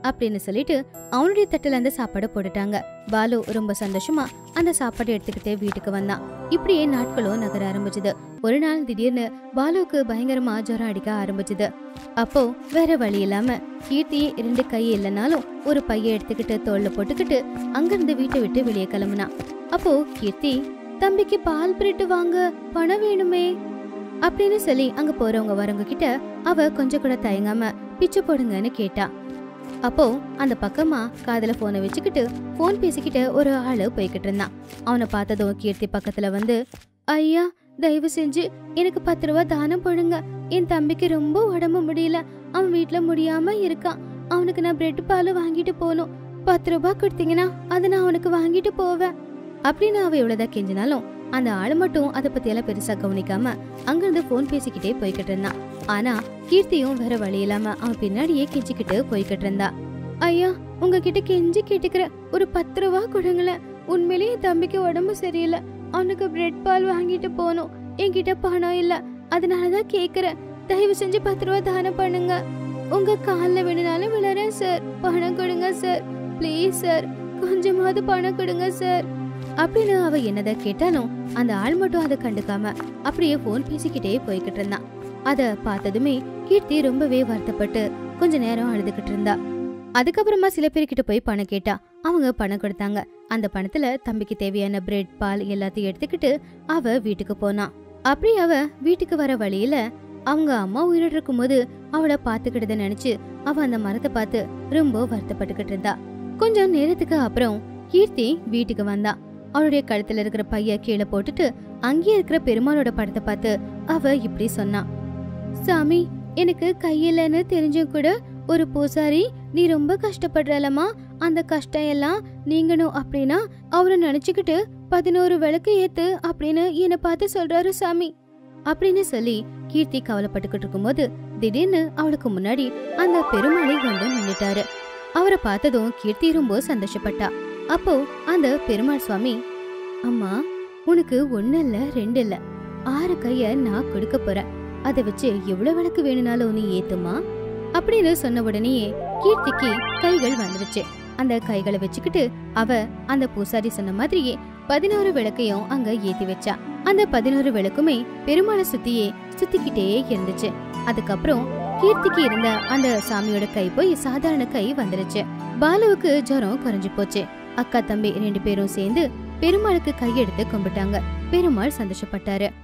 அப்படின்னு சொல்லிட்டு அவனுடைய தட்டுல அந்த சாப்பாடை போட்டுட்டாங்க. பாலு ரொம்ப சந்தோஷமா அந்த சாப்பாடை எடுத்துக்கிட்டு வீட்டுக்கு வந்தான். இப்படியே நாட்களும் நகர ஆரம்பிச்சது. ஒரு நாள் திடீர்னு பாலுவுக்கு பயங்கரமா ஜுரம் அடிக்க ஆரம்பிச்சது. அப்போ வேற வழி இல்லாம கீர்த்தி 2 கை இல்லைனாலும் ஒரு பைய எடுத்துக்கிட்டு தோல்ல போட்டுக்கிட்டு அங்கிருந்து வீட்டை விட்டு வெளியே கிளம்புனா. அப்போ கீர்த்தி, தம்பிக்கு பால் பிரிட்டு வாங்க, பணம் வேணுமே அப்படின்னு சொல்லி அங்க போறவங்க வரவங்க கிட்ட அவ கொஞ்சம் கூட தயங்காம பிச்சை போடுங்கன்னு கேட்டா. அப்போ அந்த பக்கமா காதுல போனை வச்சுக்கிட்டு போன் பேசிக்கிட்டு ஒரு ஆளு போய்கிட்டு இருந்தான். அவனை பார்த்ததும் கீர்த்தி பக்கத்துல வந்து, ஐயா தயவு செஞ்சு எனக்கு 10 ரூபா தானம் போடுங்க. என் தம்பிக்கு ரொம்ப உடம்பு முடியல, அவன் வீட்டுல முடியாம இருக்கான். அவனுக்கு நான் பிரெட் பால் வாங்கிட்டு போகணும். 10 ரூபா கொடுத்தீங்கன்னா அதை நான் அவனுக்கு வாங்கிட்டு போவேன் அப்படின்னு அவ எவ்வளவுதான் கெஞ்சினாலும் அந்த ஆளு மட்டும் அதை பத்தி எல்லாம் பெருசா கவனிக்காம அங்கிருந்து போன் பேசிக்கிட்டே போய்கிட்டு இருந்தான். ஆனா கீர்த்தியும் வேற வழி இல்லாம அவன் பின்னாடியே கெஞ்சிக்கிட்டு போய்கிட்டு இருந்தா. ஐயா உங்ககிட்ட கெஞ்சி கேட்டுக்கிற, ஒரு 10 ரூபா கொடுங்களேன். உண்மையிலேயே என் தம்பிக்கு உடம்பு சரியில்லை, அவனுக்கு பிரெட் பால் வாங்கிட்டு போகணும். என்கிட்ட பணம் இல்ல, அதனாலதான் கேக்குறேன். தயவு செஞ்சு 10 ரூபா தானம் பண்ணுங்க. உங்க கால்ல வேணுனாலும் விழறேன் சார். பணம் கொடுங்க சார், பிளீஸ் சார், கொஞ்சமாவது பணம் கொடுங்க சார் அப்படின்னு அவ என்னத கேட்டாலும் அந்த ஆள் மட்டும் அதை கண்டுக்காம அப்படியே போன் பேசிக்கிட்டே போய்கிட்டு இருந்தான். அத பார்த்ததுமே கீர்த்தி ரொம்பவே வருத்தப்பட்டு கொஞ்ச நேரம் அழுதுகிட்டு இருந்தா. அதுக்கப்புறமா சில பேர்கிட்ட போய் பணம் கேட்டா. அவங்க பணம் கொடுத்தாங்க. அந்த பணத்துல தம்பிக்கு தேவையான பிரெட் பால் எல்லாத்தையும் எடுத்துக்கிட்டு அவ வீட்டுக்கு போனா. அப்படி அவ வீட்டுக்கு வர வழியில அவங்க அம்மா உயிரோடு இருக்கும் போது அவளை பாத்துக்கிட்டத நினைச்சு அவ அந்த மரத்தை பார்த்து ரொம்ப வருத்தப்பட்டுக்கிட்டு இருந்தா. கொஞ்சம் நேரத்துக்கு அப்புறம் கீர்த்தி வீட்டுக்கு வந்தா. அவளுடைய கழுத்துல இருக்கிற பைய கீழே போட்டுட்டு அங்கே இருக்கிற பெருமாளோட படத்தை பார்த்து அவ இப்படி சொன்னா. சாமி, எனக்கு கையிலன்னு தெரிஞ்சும் கூட ஒரு பூசாரி நீ ரொம்ப கஷ்டப்படுறலமா, அந்த கஷ்டம் எல்லாம் நீங்கணும் அப்படின்னா அவரை நினைச்சுக்கிட்டு 11 விளக்கு ஏத்து அப்படின்னு என்னை பார்த்து சொல்றாரு சாமி அப்படின்னு சொல்லி கீர்த்தி கவலைப்பட்டுக்கிட்டு இருக்கும்போது திடீர்னு அவளுக்கு முன்னாடி அந்த பெருமாளை வந்து நின்னுட்டாரு. அவரை பார்த்ததும் கீர்த்தி ரொம்ப சந்தோஷப்பட்டா. அப்போ அந்த பெருமாள் சுவாமி, அம்மா உனக்கு 1 இல்ல 2 இல்ல 6 கைய நான் கொடுக்க போறேன். அதை வச்சு எவ்வளவு விளக்கு வேணும்னாலும் நீ ஏத்துமா அப்படின்னு சொன்ன உடனேயே கீர்த்திக்கு கைகள் வந்துருச்சு. அந்த கைகளை வச்சுக்கிட்டு அவ அந்த பூசாரி சொன்ன மாதிரியே 11 விளக்கையும் அங்க ஏத்தி வச்சா. அந்த 11 விளக்குமே பெருமாளை சுத்தியே சுத்திக்கிட்டே இருந்துச்சு. அதுக்கப்புறம் கீர்த்திக்கு இருந்த அந்த சாமியோட கை போய் சாதாரண கை வந்துருச்சு. பாலுவுக்கு ஜுரம் குறைஞ்சு போச்சு. அக்கா தம்பி 2 பேரும் சேர்ந்து பெருமாளுக்கு கையெடுத்து கும்பிட்டாங்க. பெருமாள் சந்தோஷப்பட்டாரு.